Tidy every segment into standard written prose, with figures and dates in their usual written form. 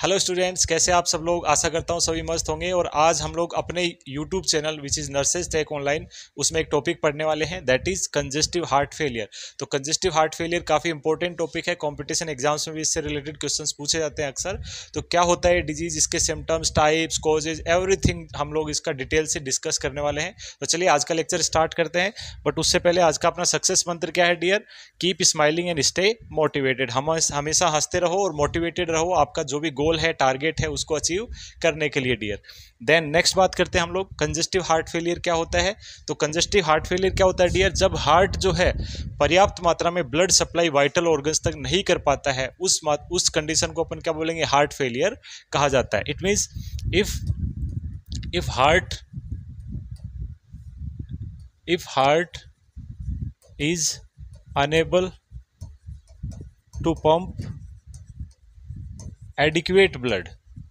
Hello students, कैसे आप सब लोग। आशा करता हूँ सभी मस्त होंगे। और आज हम लोग अपने YouTube channel which is nurses tech online उसमें एक टॉपिक पढ़ने वाले हैं, that is congestive heart failure. तो कंजेस्टिव हार्ट फेलियर काफ़ी इंपॉर्टेंट टॉपिक है, कॉम्पिटिशन एग्जाम्स में भी इससे रिलेटेड क्वेश्चंस पूछे जाते हैं अक्सर। तो क्या होता है डिजीज, इसके सिम्टम्स, टाइप्स, कॉजेज, एवरीथिंग हम लोग इसका डिटेल से डिस्कस करने वाले हैं। तो चलिए आज का लेक्चर स्टार्ट करते हैं। बट उससे पहले आज का अपना सक्सेस मंत्र क्या है dear? Keep smiling and stay motivated. हम हमेशा हंसते रहो और मोटिवेटेड रहो, आपका जो भी गोल है, टारगेट है, उसको अचीव करने के लिए डियर। देन नेक्स्ट बात करते हैं हम लोग, कंजेस्टिव हार्ट फेलियर क्या होता है। तो कंजेस्टिव हार्ट फेलियर क्या होता है डियर? जब हार्ट जो है पर्याप्त मात्रा में ब्लड सप्लाई वाइटल ऑर्गन्स तक नहीं कर पाता है, उस कंडीशन को अपन क्या बोलेंगे? हार्ट फेलियर कहा जाता है। It means if heart is unable to pump adequate blood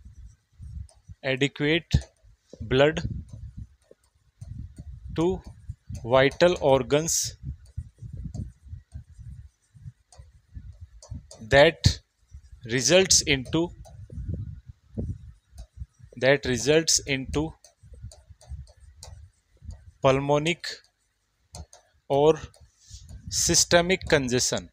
to vital organs, that results into pulmonic or systemic congestion.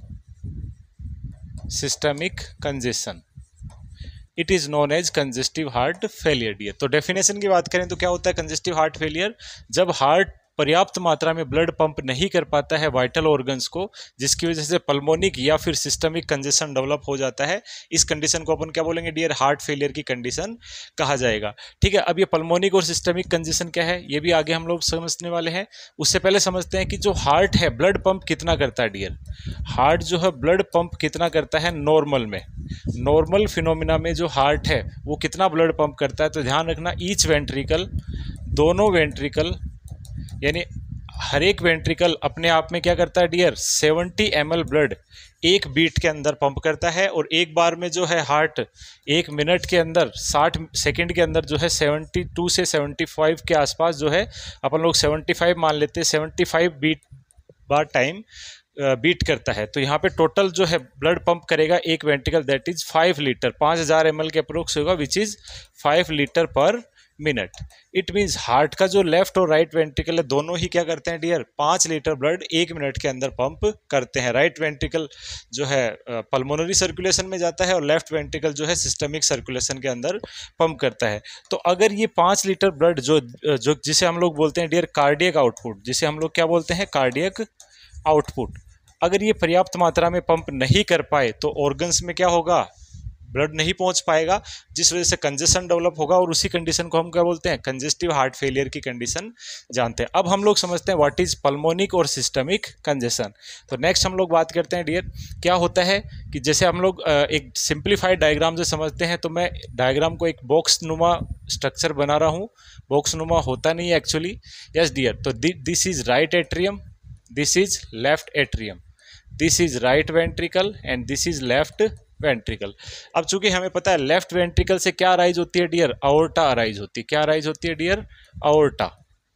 It is known as congestive heart failure dear. तो definition की बात करें तो क्या होता है कंजेस्टिव हार्ट फेलियर? जब heart पर्याप्त मात्रा में ब्लड पंप नहीं कर पाता है वाइटल ऑर्गन्स को, जिसकी वजह से पल्मोनिक या फिर सिस्टमिक कंजेशन डेवलप हो जाता है। इस कंडीशन को अपन क्या बोलेंगे डियर? हार्ट फेलियर की कंडीशन कहा जाएगा। ठीक है, अब ये पल्मोनिक और सिस्टमिक कंजेशन क्या है ये भी आगे हम लोग समझने वाले हैं। उससे पहले समझते हैं कि जो हार्ट है ब्लड पंप कितना करता है डियर। हार्ट जो है ब्लड पंप कितना करता है नॉर्मल में, नॉर्मल फिनोमिना में जो हार्ट है वो कितना ब्लड पंप करता है? तो ध्यान रखना, ईच वेंट्रिकल, दोनों वेंट्रिकल यानी हर एक वेंट्रिकल अपने आप में क्या करता है डियर? 70 ml ब्लड एक बीट के अंदर पंप करता है। और एक बार में जो है हार्ट एक मिनट के अंदर 60 सेकंड के अंदर जो है 72 से 75 के आसपास जो है, अपन लोग 75 मान लेते हैं, 75 बीट बार टाइम बीट करता है। तो यहाँ पे टोटल जो है ब्लड पंप करेगा एक ventricle, that is 5 litre, 5000 ml के अप्रोक्स होगा, which is 5 litre per minute. It means heart का जो लेफ्ट और राइट वेंट्रिकल है दोनों ही क्या करते हैं डियर? 5 लीटर ब्लड एक मिनट के अंदर पंप करते हैं। राइट वेंट्रिकल जो है पल्मोनरी सर्कुलेशन में जाता है और लेफ्ट वेंट्रिकल जो है सिस्टमिक सर्कुलेशन के अंदर पंप करता है। तो अगर ये 5 लीटर ब्लड जो जिसे हम लोग बोलते हैं डियर कार्डियक आउटपुट, जिसे हम लोग क्या बोलते हैं? कार्डियक आउटपुट, अगर ये पर्याप्त मात्रा में पंप नहीं कर पाए तो ऑर्गन्स में क्या होगा? ब्लड नहीं पहुंच पाएगा, जिस वजह से कंजेशन डेवलप होगा। और उसी कंडीशन को हम क्या बोलते हैं? कंजेस्टिव हार्ट फेलियर की कंडीशन जानते हैं। अब हम लोग समझते हैं व्हाट इज पल्मोनिक और सिस्टमिक कंजेशन। तो नेक्स्ट हम लोग बात करते हैं डियर, क्या होता है कि जैसे हम लोग एक सिंप्लीफाइड डायग्राम से समझते हैं। तो मैं डायग्राम को एक बॉक्स नुमा स्ट्रक्चर बना रहा हूँ। बॉक्स नुमा होता नहीं है एक्चुअली। यस डियर, तो this is right atrium, this is left atrium, this is right ventricle and this is left ventricle. अब चूंकि हमें पता है लेफ्ट वेंट्रिकल से क्या अराइज होती है डियर? अओर्टा अराइज होती है। क्या अराइज होती है डियर? अओर्टा।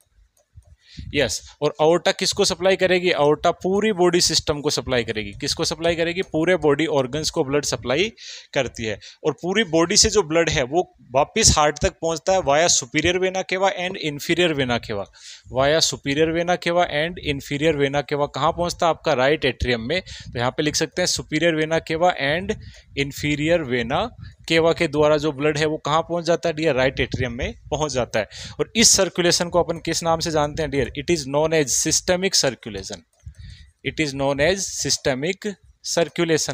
यस, और अओर्टा किसको सप्लाई करेगी? अओर्टा पूरी बॉडी सिस्टम को सप्लाई करेगी। किसको सप्लाई करेगी? पूरे बॉडी ऑर्गन्स को ब्लड सप्लाई करती है। और पूरी बॉडी से जो ब्लड है वो वापस हार्ट तक पहुंचता है via superior vena cava and inferior vena cava. Via superior vena cava and inferior vena cava कहाँ पहुंचता है? आपका राइट एट्रियम में। तो यहाँ पे लिख सकते हैं superior vena cava and inferior vena cava के द्वारा जो ब्लड है वो कहाँ पहुंच जाता है डियर? राइट एट्रियम में पहुंच जाता है। और इस सर्कुलेशन को अपन किस नाम से जानते हैं dear? It is known as systemic circulation. It is known as systemic circulation.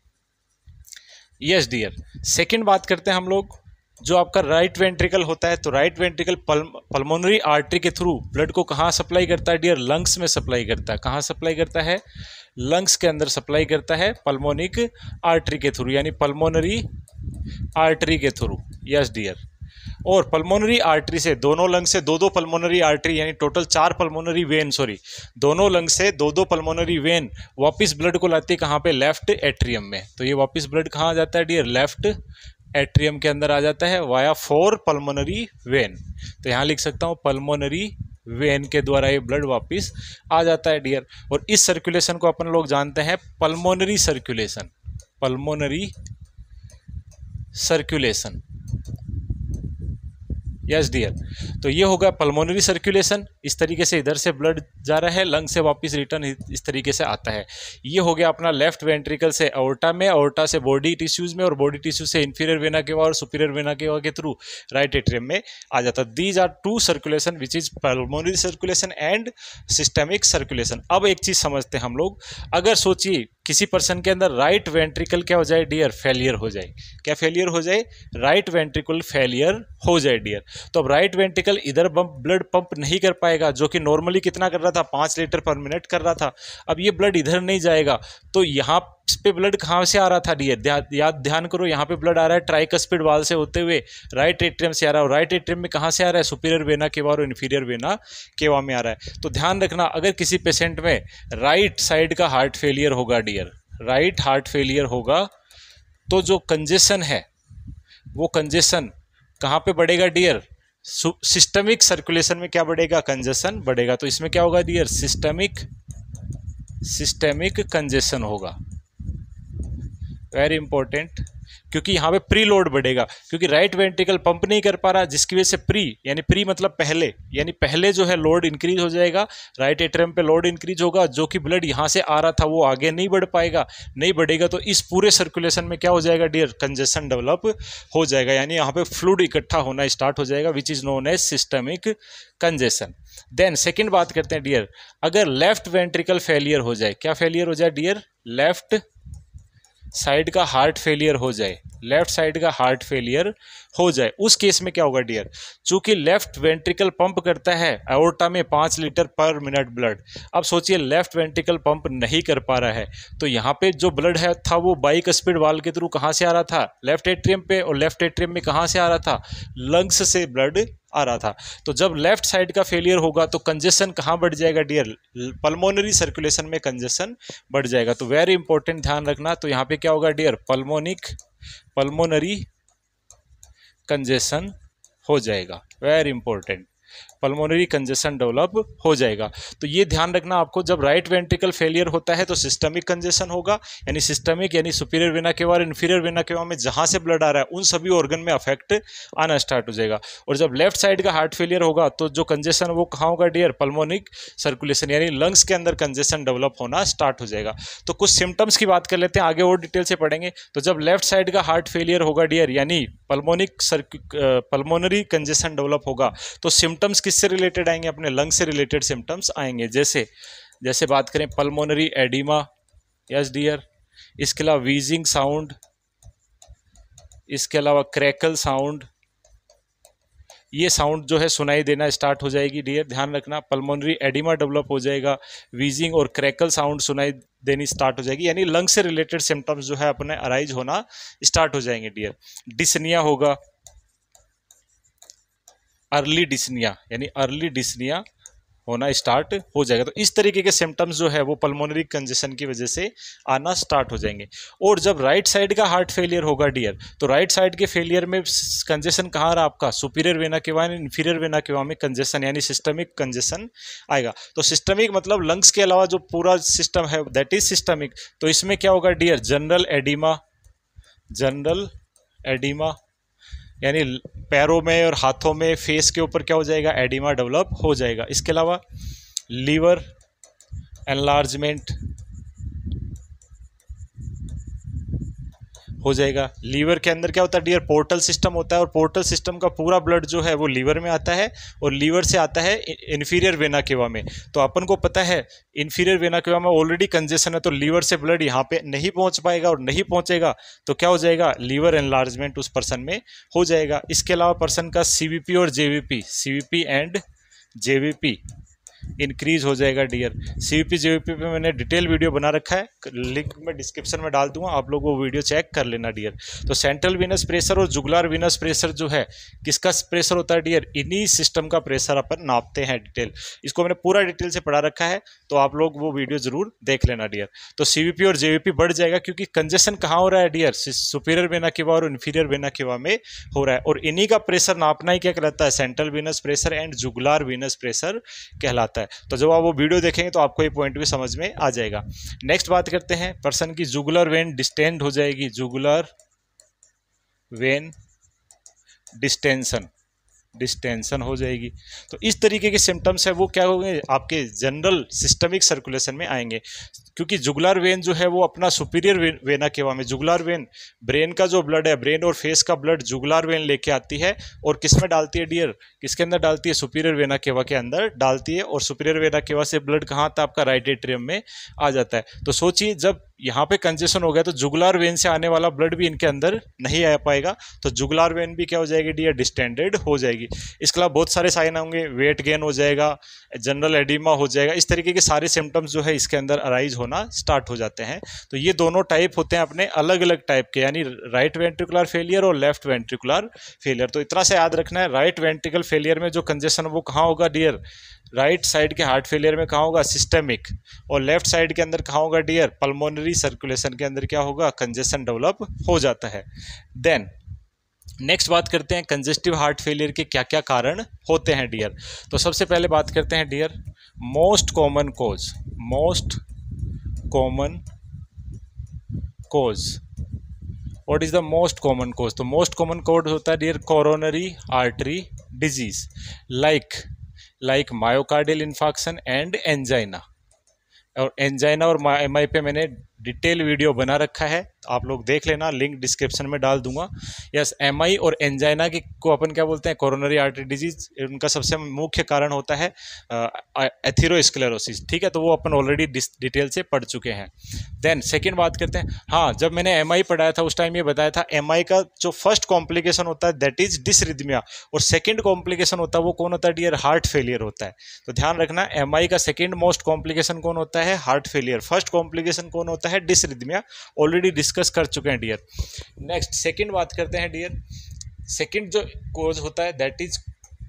Yes dear, second बात करते हैं हम लोग, जो आपका राइट वेंट्रिकल होता है। तो राइट वेंट्रिकल पल्मोनरी आर्टरी के थ्रू ब्लड को कहाँ सप्लाई करता है डियर? लंग्स में सप्लाई करता है। कहाँ सप्लाई करता है? लंग्स के अंदर सप्लाई करता है पल्मोनिक आर्टरी के थ्रू, यानी पल्मोनरी आर्टरी के थ्रू। यस डियर, और पल्मोनरी आर्टरी से दोनों लंग से दो पल्मोनरी आर्टरी यानी टोटल 4 पल्मोनरी वेन, दोनों लंग से दो पल्मोनरी वेन वापस ब्लड को लाती है कहाँ पे? लेफ्ट एट्रियम में। तो ये वापस ब्लड कहाँ आ जाता है डियर? लेफ्ट एट्रियम के अंदर आ जाता है वाया 4 पल्मोनरी वेन। तो यहाँ लिख सकता हूँ पल्मोनरी वेन के द्वारा ये ब्लड वापस आ जाता है डियर। और इस सर्कुलेशन को अपन लोग जानते हैं pulmonary circulation. Pulmonary circulation. Yes dear, तो ये होगा पल्मोनरी सर्कुलेशन। इस तरीके से इधर से ब्लड जा रहा है, लंग से वापस रिटर्न इस तरीके से आता है। ये हो गया अपना लेफ्ट वेंट्रिकल से अओर्टा में, अओर्टा से बॉडी टिश्यूज में, और बॉडी टिश्यू से इंफीरियर वेना केवा और सुपीरियर वेना केवा के थ्रू राइट एट्रियम में आ जाता है। These are two circulation which is pulmonary circulation and systemic circulation. अब एक चीज समझते हैं हम लोग, अगर सोचिए किसी पर्सन के अंदर राइट वेंट्रिकल क्या हो जाए डियर, फेलियर हो जाए। क्या फेलियर हो जाए? राइट वेंट्रिकल फेलियर हो जाए डियर। तो अब राइट वेंट्रिकल इधर ब्लड पंप नहीं कर पाएगा, जो कि नॉर्मली कितना कर रहा था, 5 लीटर पर मिनट कर रहा था। अब ये ब्लड इधर नहीं जाएगा, तो यहाँ पे ब्लड कहाँ से आ रहा था डियर? ध्यान करो, यहाँ पे ब्लड आ रहा है ट्राइकस्पिड वाल से होते हुए राइट एट्रियम से आ रहा है। और राइट एट्रियम में कहाँ से आ रहा है? सुपीरियर वेना केवा और इन्फीरियर वेना केवा में आ रहा है। तो ध्यान रखना, अगर किसी पेशेंट में राइट साइड का हार्ट फेलियर होगा डियर, राइट हार्ट फेलियर होगा, तो जो कंजेशन है वो कंजेशन कहाँ पे बढ़ेगा डियर? सिस्टमिक सर्कुलेशन में क्या बढ़ेगा? कंजेशन बढ़ेगा। तो इसमें क्या होगा डियर? सिस्टमिक कंजेशन होगा। वेरी इंपॉर्टेंट, क्योंकि यहाँ पे प्री लोड बढ़ेगा, क्योंकि राइट वेंट्रिकल पंप नहीं कर पा रहा, जिसकी वजह से यानी प्री मतलब पहले, यानी पहले जो है लोड इंक्रीज हो जाएगा, राइट एट्रियम पे लोड इंक्रीज होगा, जो कि ब्लड यहाँ से आ रहा था वो आगे नहीं बढ़ पाएगा, नहीं बढ़ेगा। तो इस पूरे सर्कुलेशन में क्या हो जाएगा डियर? कंजेशन डेवलप हो जाएगा, यानी यहाँ पे फ्लूइड इकट्ठा होना स्टार्ट हो जाएगा, which is known as systemic congestion. Then second बात करते हैं डियर, अगर लेफ्ट वेंट्रिकल फेलियर हो जाए, क्या फेलियर हो जाए डियर? लेफ्ट साइड का हार्ट फेलियर हो जाए, लेफ्ट साइड का हार्ट फेलियर हो जाए, उस केस में क्या होगा डियर? चूंकि लेफ्ट वेंट्रिकल पंप करता है एओर्टा में 5 लीटर पर मिनट ब्लड। अब सोचिए लेफ्ट वेंट्रिकल पंप नहीं कर पा रहा है, तो यहाँ पे जो ब्लड है था वो बाइकस्पिड वाल्व के थ्रू कहाँ से आ रहा था? लेफ्ट एट्रियम पे, और लेफ्ट एट्रियम में कहाँ से आ रहा था? लंग्स से ब्लड आ रहा था। तो जब लेफ्ट साइड का फेलियर होगा तो कंजेशन कहाँ बढ़ जाएगा डियर? पल्मोनरी सर्कुलेशन में कंजेशन बढ़ जाएगा। तो वेरी इंपॉर्टेंट, ध्यान रखना। तो यहाँ पे क्या होगा डियर? पल्मोनरी कंजेशन हो जाएगा। Very important, pulmonary congestion develop हो जाएगा। तो ये ध्यान रखना आपको, जब राइट वेंट्रिकल फेलियर होता है तो सिस्टमिक कंजेशन होगा, यानी सिस्टमिक यानी सुपीरियर वेना केवा और इन्फीरियर वेना केवा में जहां से ब्लड आ रहा है उन सभी ऑर्गन में अफेक्ट आना स्टार्ट हो जाएगा। और जब लेफ्ट साइड का हार्ट फेलियर होगा तो जो कंजेशन वो कहाँ होगा डियर? पल्मोनिक सर्कुलेशन, यानी लंग्स के अंदर कंजेशन डेवलप होना स्टार्ट हो जाएगा। तो कुछ सिम्टम्स की बात कर लेते हैं, आगे और डिटेल से पढ़ेंगे। तो जब लेफ्ट साइड का हार्ट फेलियर होगा डियर, यानी पल्मोनरी कंजेशन डेवलप होगा, तो सिम्टम्स किससे रिलेटेड आएंगे? अपने लंग से रिलेटेड सिम्टम्स आएंगे। जैसे बात करें पल्मोनरी एडिमा, यस डियर, इसके अलावा वीजिंग साउंड, इसके अलावा क्रैकल साउंड, ये साउंड जो है सुनाई देना स्टार्ट हो जाएगी डियर, ध्यान रखना। पल्मोनरी एडिमा डेवलप हो जाएगा, वीजिंग और क्रैकल साउंड सुनाई देनी स्टार्ट हो जाएगी, यानी लंग से रिलेटेड सिम्टम्स जो है अपने अराइज होना स्टार्ट हो जाएंगे डियर। डिस्निया होगा, अर्ली डिस्निया, यानी अर्ली डिस्निया होना स्टार्ट हो जाएगा। तो इस तरीके के सिम्टम्स जो है वो पल्मोनरी कंजेशन की वजह से आना स्टार्ट हो जाएंगे। और जब राइट साइड का हार्ट फेलियर होगा डियर, तो राइट साइड के फेलियर में कंजेशन कहाँ रहा आपका? Superior vena cava, inferior vena cava में कंजेशन, यानी सिस्टमिक कंजेशन आएगा। तो सिस्टमिक मतलब लंग्स के अलावा जो पूरा सिस्टम है दैट इज सिस्टमिक। तो इसमें क्या होगा डियर? जनरल एडिमा, यानी पैरों में और हाथों में, फेस के ऊपर क्या हो जाएगा? एडिमा डेवलप हो जाएगा। इसके अलावा लीवर एनलार्जमेंट हो जाएगा। लीवर के अंदर क्या होता है डियर? पोर्टल सिस्टम होता है, और पोर्टल सिस्टम का पूरा ब्लड जो है वो लीवर में आता है, और लीवर से आता है इन्फीरियर वेना केवा में। तो अपन को पता है इन्फीरियर वेना केवा में ऑलरेडी कंजेशन है, तो लीवर से ब्लड यहाँ पे नहीं पहुँच पाएगा, और नहीं पहुँचेगा तो क्या हो जाएगा? लीवर एनलार्जमेंट उस पर्सन में हो जाएगा। इसके अलावा पर्सन का सीवीपी और सीवीपी एंड जेवीपी इंक्रीज हो जाएगा डियर। सीवीपी जेवीपी पे मैंने डिटेल वीडियो बना रखा है, लिंक में डिस्क्रिप्शन में डाल दूंगा, आप लोग वो वीडियो चेक कर लेना डियर। तो सेंट्रल वीनस प्रेशर और जुगुलर वीनस प्रेशर जो है, किसका प्रेशर होता है डियर? इन्हीं सिस्टम का प्रेशर अपन नापते हैं डिटेल। इसको मैंने पूरा डिटेल से पढ़ा रखा है, तो आप लोग वो वीडियो जरूर देख लेना डियर। तो सीवीपी और जेवीपी बढ़ जाएगा, क्योंकि कंजेशन कहाँ हो रहा है डियर? सुपीरियर वेना केवा और इन्फीरियर वेना केवा में हो रहा है, और इन्हीं का प्रेशर नापना ही क्या कहलाता है? Central venous pressure and jugular venous pressure कहलाता है। तो जब आप वो वीडियो देखेंगे तो आपको ये पॉइंट भी समझ में आ जाएगा। नेक्स्ट बात करते हैं, पर्सन की जुगुलर वेन डिस्टेंड हो जाएगी, जुगुलर वेन डिस्टेंशन हो जाएगी। तो इस तरीके के सिम्टम्स है वो क्या होंगे, आपके जनरल सिस्टमिक सर्कुलेशन में आएंगे। क्योंकि जुगुलर वेन जो है वो अपना सुपीरियर वेना केवा में, जुगुलर वेन ब्रेन का जो ब्लड है, ब्रेन और फेस का ब्लड जुगुलर वेन लेके आती है और किस में डालती है डियर, किसके अंदर डालती है, सुपीरियर वेना केवा के अंदर डालती है। और सुपीरियर वेना केवा से ब्लड कहाँ आता है, आपका राइट एट्रियम में आ जाता है। तो सोचिए जब यहाँ पे कंजेशन हो गया तो जुगुलर वेन से आने वाला ब्लड भी इनके अंदर नहीं आ पाएगा, तो जुगुलर वेन भी क्या हो जाएगी डियर, डिस्टेंडेड हो जाएगी। इसके अलावा बहुत सारे साइन होंगे, वेट गेन हो जाएगा, जनरल एडिमा हो जाएगा, इस तरीके के सारे सिम्टम्स जो है इसके अंदर अराइज होना स्टार्ट हो जाते हैं। तो ये दोनों टाइप होते हैं अपने अलग अलग टाइप के, यानी राइट वेंट्रिकुलर फेलियर और लेफ्ट वेंट्रिकुलर फेलियर। तो इतना से याद रखना है, राइट वेंट्रिकल फेलियर में जो कंजेशन वो कहाँ होगा डियर, राइट साइड के हार्ट फेलियर में कहाँ होगा, सिस्टेमिक। और लेफ्ट साइड के अंदर कहाँ होगा डियर, पल्मोनरी सर्कुलेशन के अंदर क्या होगा, कंजेशन डेवलप हो जाता है। देन नेक्स्ट बात करते हैं कंजेस्टिव हार्ट फेलियर के क्या क्या कारण होते हैं डियर। तो सबसे पहले बात करते हैं dear most common cause, most common cause. What is the most common cause, तो मोस्ट कॉमन कॉज होता है dear coronary artery disease, like myocardial infarction and angina. और एंजाइना और एमआई पे मैंने डिटेल वीडियो बना रखा है, आप लोग देख लेना, लिंक डिस्क्रिप्शन में डाल दूंगा। यस, एमआई और एंजाइना की को अपन क्या बोलते हैं, कोरोनरी आर्टरी डिजीज। उनका सबसे मुख्य कारण होता है एथेरोस्क्लेरोसिस, ठीक है, तो वो अपन ऑलरेडी डिटेल से पढ़ चुके हैं। देन सेकेंड बात करते हैं, हाँ जब मैंने एमआई पढ़ाया था उस टाइम ये बताया था, एमआई का जो फर्स्ट कॉम्प्लिकेशन होता है दैट इज डिसरिथमिया, और सेकेंड कॉम्प्लिकेशन होता है वो कौन होता है डियर, हार्ट फेलियर होता है। तो ध्यान रखना, एमआई का सेकेंड मोस्ट कॉम्प्लिकेशन कौन होता है, हार्ट फेलियर। फर्स्ट कॉम्प्लिकेशन कौन होता है, डिसरिथमिया, ऑलरेडी डिस्कस कर चुके हैं डियर। नेक्स्ट सेकंड बात करते हैं डियर, सेकंड जो कोज होता है that is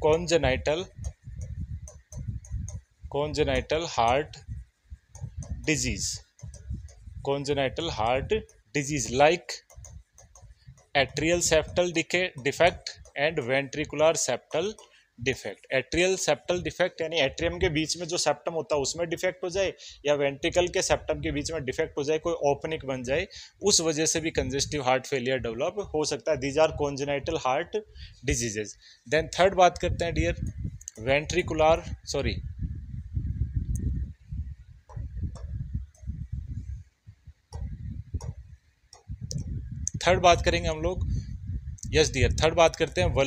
congenital heart disease, congenital heart disease like atrial septal defect and ventricular septal defect. Atrial septal defect यानी एट्रियम के बीच में जो सेप्टम होता है उसमें डिफेक्ट हो जाए, या वेंट्रिकल के सेप्टम के बीच में डिफेक्ट हो जाए, कोई ओपनिंग बन जाए, उस वजह से भी कंजेस्टिव हार्ट फेलियर डेवलप हो सकता है। These are congenital heart diseases. Then third बात करते हैं डियर वेंट्रिकुलर थर्ड बात करेंगे हम लोग, यस डियर, थर्ड बात करते हैं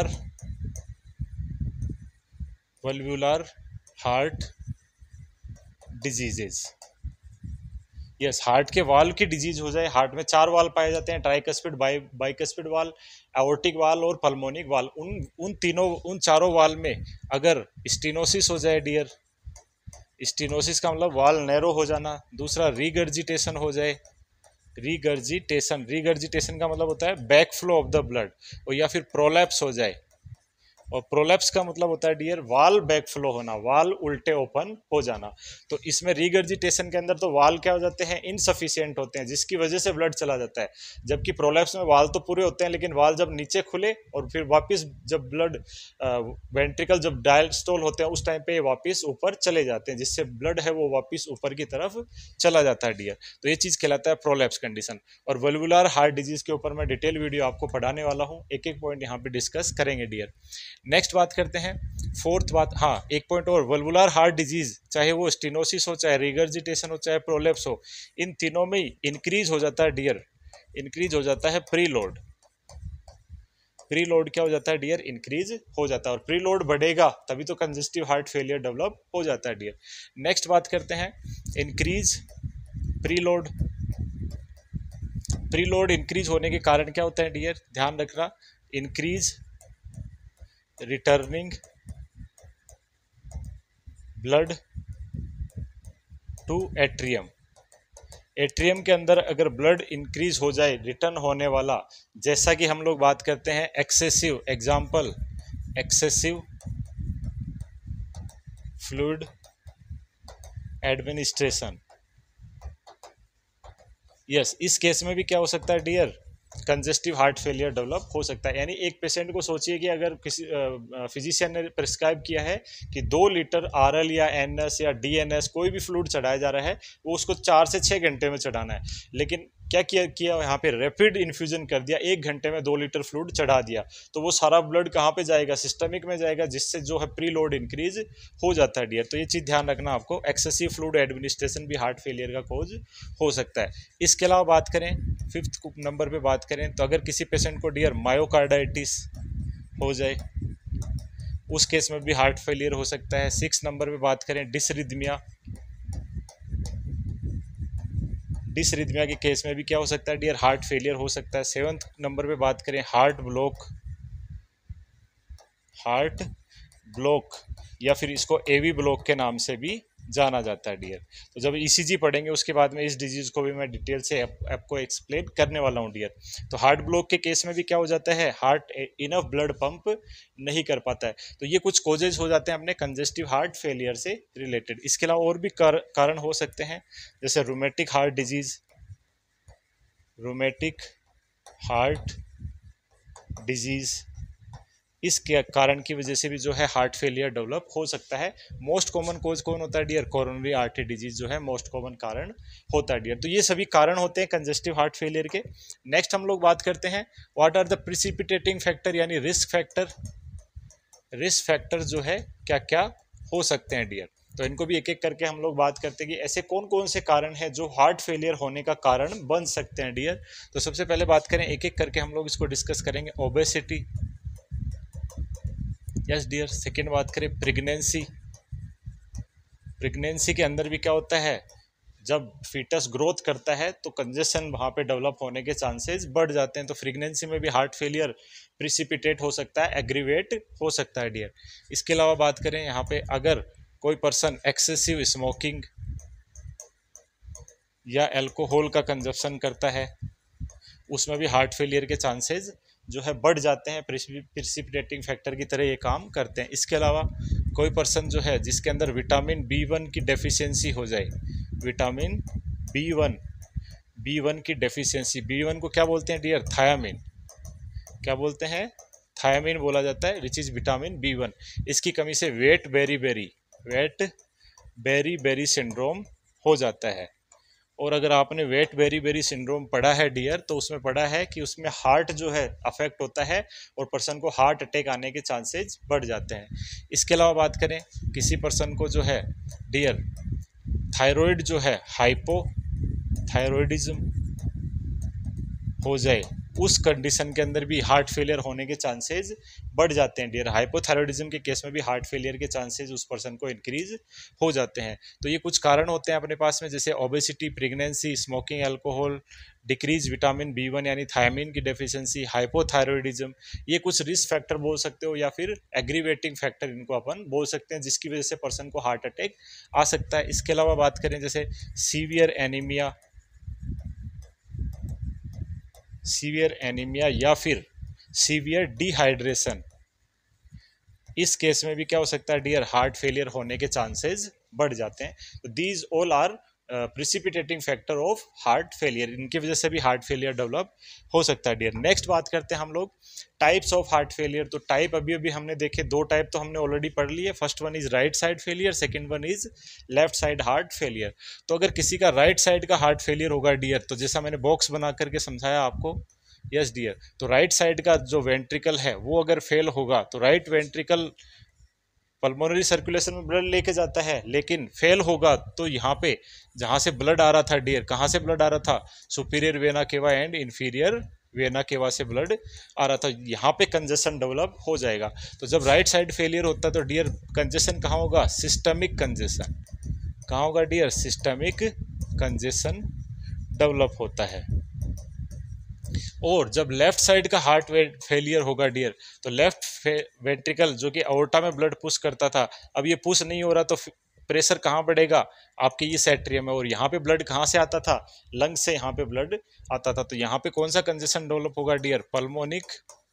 valvular heart diseases. Yes, heart के वाल की डिजीज हो जाए, हार्ट में 4 वाल पाए जाते हैं, ट्राइकस्पिड, बाइकस्पिड वाल, एओर्टिक वाल और पल्मोनिक वाल। उन चारों वाल में अगर स्टीनोसिस हो जाए डियर, स्टीनोसिस का मतलब वाल नैरो हो जाना। दूसरा रीगर्जिटेशन हो जाए, रीगर्जिटेशन का मतलब होता है back flow of the blood, और या फिर प्रोलैप्स हो जाए, और प्रोलैप्स का मतलब होता है डियर वाल बैक फ्लो होना, वाल उल्टे ओपन हो जाना। तो इसमें रीगर्जिटेशन के अंदर तो वाल क्या हो जाते हैं, इनसफिशिएंट होते हैं, जिसकी वजह से ब्लड चला जाता है। जबकि प्रोलैप्स में वाल तो पूरे होते हैं, लेकिन वाल जब नीचे खुले और फिर वापस जब ब्लड वेंट्रिकल जब डायस्टोल होते हैं उस टाइम पे वापस ऊपर चले जाते हैं, जिससे ब्लड है वो वापस ऊपर की तरफ चला जाता है डियर। तो ये चीज़ कहलाता है प्रोलैप्स कंडीशन। और वल्वुलर हार्ट डिजीज के ऊपर मैं डिटेल वीडियो आपको पढ़ाने वाला हूँ, एक एक पॉइंट यहाँ पे डिस्कस करेंगे डियर। नेक्स्ट बात करते हैं, फोर्थ बात, हाँ एक पॉइंट और, वल्वुलर हार्ट डिजीज चाहे वो स्टीनोसिस हो, चाहे रिगर्जिटेशन हो, चाहे प्रोलैप्स हो, इन तीनों में इंक्रीज हो जाता है डियर, इंक्रीज हो जाता है प्रीलोड। प्रीलोड क्या हो जाता है डियर, इंक्रीज हो जाता है, और प्रीलोड बढ़ेगा तभी तो कंजेस्टिव हार्ट फेलियर डेवलप हो जाता है डियर। नेक्स्ट बात करते हैं इंक्रीज प्रीलोड। प्रीलोड इंक्रीज होने के कारण क्या होता है डियर, ध्यान रखना, increase returning blood to atrium. Atrium के अंदर अगर ब्लड इंक्रीज हो जाए, रिटर्न होने वाला, जैसा कि हम लोग बात करते हैं excessive, example excessive fluid administration. Yes, इस केस में भी क्या हो सकता है dear, congestive heart failure develop हो सकता है। यानी एक पेशेंट को सोचिए कि अगर किसी फिजिशियन ने प्रिस्क्राइब किया है कि 2 लीटर आरएल या एनएस या डीएनएस कोई भी फ्लूइड चढ़ाया जा रहा है, वो उसको 4 से 6 घंटे में चढ़ाना है, लेकिन क्या किया किया यहाँ पे रैपिड इन्फ्यूजन कर दिया, 1 घंटे में 2 लीटर फ्लूइड चढ़ा दिया, तो वो सारा ब्लड कहाँ पे जाएगा, सिस्टमिक में जाएगा, जिससे जो है प्री लोड इंक्रीज हो जाता है डियर। तो ये चीज़ ध्यान रखना आपको, एक्सेसिव फ्लूइड एडमिनिस्ट्रेशन भी हार्ट फेलियर का कॉज हो सकता है। इसके अलावा बात करें 5th नंबर पे बात करें तो अगर किसी पेशेंट को डियर मायोकार्डाइटिस हो जाए, उस केस में भी हार्ट फेलियर हो सकता है। 6 नंबर पे बात करें डिसरिथमिया, डिसरिथमिया के केस में भी क्या हो सकता है डियर, हार्ट फेलियर हो सकता है। 7th नंबर पे बात करें हार्ट ब्लॉक या फिर इसको एवी ब्लॉक के नाम से भी जाना जाता है डियर। तो जब ईसीजी पढ़ेंगे उसके बाद में इस डिजीज को भी मैं डिटेल से आपको एक्सप्लेन करने वाला हूँ डियर। तो हार्ट ब्लॉक के केस में भी क्या हो जाता है, हार्ट इनफ ब्लड पंप नहीं कर पाता है। तो ये कुछ कॉजेज हो जाते हैं अपने कंजेस्टिव हार्ट फेलियर से रिलेटेड। इसके अलावा और भी कारण हो सकते हैं, जैसे रूमेटिक हार्ट डिजीज, इस कारण की वजह से भी जो है हार्ट फेलियर डेवलप हो सकता है। मोस्ट कॉमन कॉज कौन होता है डियर, कोरोनरी आर्टरी डिजीज जो है मोस्ट कॉमन कारण होता है डियर। तो ये सभी कारण होते हैं कंजेस्टिव हार्ट फेलियर के। नेक्स्ट हम लोग बात करते हैं what are the precipitating factor, यानी रिस्क फैक्टर जो है क्या क्या हो सकते हैं डियर। तो इनको भी एक एक करके हम लोग बात करते हैं कि ऐसे कौन कौन से कारण हैं जो हार्ट फेलियर होने का कारण बन सकते हैं डियर। तो सबसे पहले बात करें, एक एक करके हम लोग इसको डिस्कस करेंगे। Obesity, yes dear. सेकेंड बात करें प्रेगनेंसी के अंदर भी क्या होता है, जब फीटस ग्रोथ करता है तो कंजेशन वहाँ पे डेवलप होने के चांसेस बढ़ जाते हैं। तो प्रेगनेंसी में भी हार्ट फेलियर प्रिसिपिटेट हो सकता है, एग्रीवेट हो सकता है डियर। इसके अलावा बात करें यहाँ पे, अगर कोई पर्सन एक्सेसिव स्मोकिंग या अल्कोहल का कंजप्शन करता है, उसमें भी हार्ट फेलियर के चांसेस जो है बढ़ जाते हैं, प्रिसिपिटेटिंग फैक्टर की तरह ये काम करते हैं। इसके अलावा कोई पर्सन जो है जिसके अंदर विटामिन B1 की डेफिशिएंसी हो जाए, विटामिन B1 की डेफिशिएंसी, B1 को क्या बोलते हैं डियर, थायामिन, क्या बोलते हैं, थायामिन बोला जाता है, विच इज विटामिन B1। इसकी कमी से वेट बेरी सिंड्रोम हो जाता है। और अगर आपने वेट बेरी सिंड्रोम पढ़ा है डियर, तो उसमें पढ़ा है कि उसमें हार्ट जो है अफेक्ट होता है और पर्सन को हार्ट अटैक आने के चांसेस बढ़ जाते हैं। इसके अलावा बात करें, किसी पर्सन को जो है डियर थायराइड जो है हाइपोथायरॉयडिज्म हो जाए, उस कंडीशन के अंदर भी हार्ट फेलियर होने के चांसेस बढ़ जाते हैं डियर। हाइपोथायरॉयडिज्म के केस में भी हार्ट फेलियर के चांसेस उस पर्सन को इंक्रीज हो जाते हैं। तो ये कुछ कारण होते हैं अपने पास में, जैसे obesity, pregnancy, smoking, alcohol, decrease vitamin B1 यानी थायमिन की डेफिशिएंसी, हाइपोथायरॉयडिज्म, ये कुछ रिस्क फैक्टर बोल सकते हो या फिर एग्रीवेटिंग फैक्टर इनको अपन बोल सकते हैं, जिसकी वजह से पर्सन को हार्ट अटैक आ सकता है। इसके अलावा बात करें जैसे सीवियर एनीमिया या फिर सीवियर डिहाइड्रेशन, इस केस में भी क्या हो सकता है डियर, हार्ट फेलियर होने के चांसेस बढ़ जाते हैं। तो these all are precipitating factor of heart failure, इनकी वजह से भी हार्ट फेलियर डेवलप हो सकता है डियर। नेक्स्ट बात करते हैं हम लोग टाइप्स ऑफ हार्ट फेलियर। तो टाइप अभी हमने देखे, 2 टाइप तो हमने ऑलरेडी पढ़ लिए। First one is right side failure, second one is left side heart failure. तो अगर किसी का राइट साइड का हार्ट फेलियर होगा डियर, तो जैसा मैंने बॉक्स बना करके समझाया आपको, यस डियर, तो राइट साइड का जो वेंट्रिकल है वो अगर फेल होगा तो राइट वेंट्रिकल पल्मोनरी सर्कुलेशन में ब्लड लेके जाता है, लेकिन फेल होगा तो यहाँ पे जहाँ से ब्लड आ रहा था डियर, कहाँ से ब्लड आ रहा था, superior vena cava and inferior vena cava से ब्लड आ रहा था, यहाँ पे कंजेशन डेवलप हो जाएगा। तो जब राइट साइड फेलियर होता है तो डियर कंजेशन कहाँ होगा, सिस्टमिक कंजेशन, कहाँ होगा डियर, सिस्टमिक कंजेशन डेवलप होता है। और जब लेफ्ट साइड का हार्ट फेलियर होगा डियर, तो लेफ्ट वेंट्रिकल जो कि अओर्टा में ब्लड पुश करता था, अब ये पुश नहीं हो रहा, तो प्रेशर कहाँ बढ़ेगा, आपके ये एट्रियम में, और यहाँ पे ब्लड कहाँ से आता था, लंग से यहाँ पे ब्लड आता था। तो यहाँ पे कौन सा कंजेशन डेवलप होगा डियर,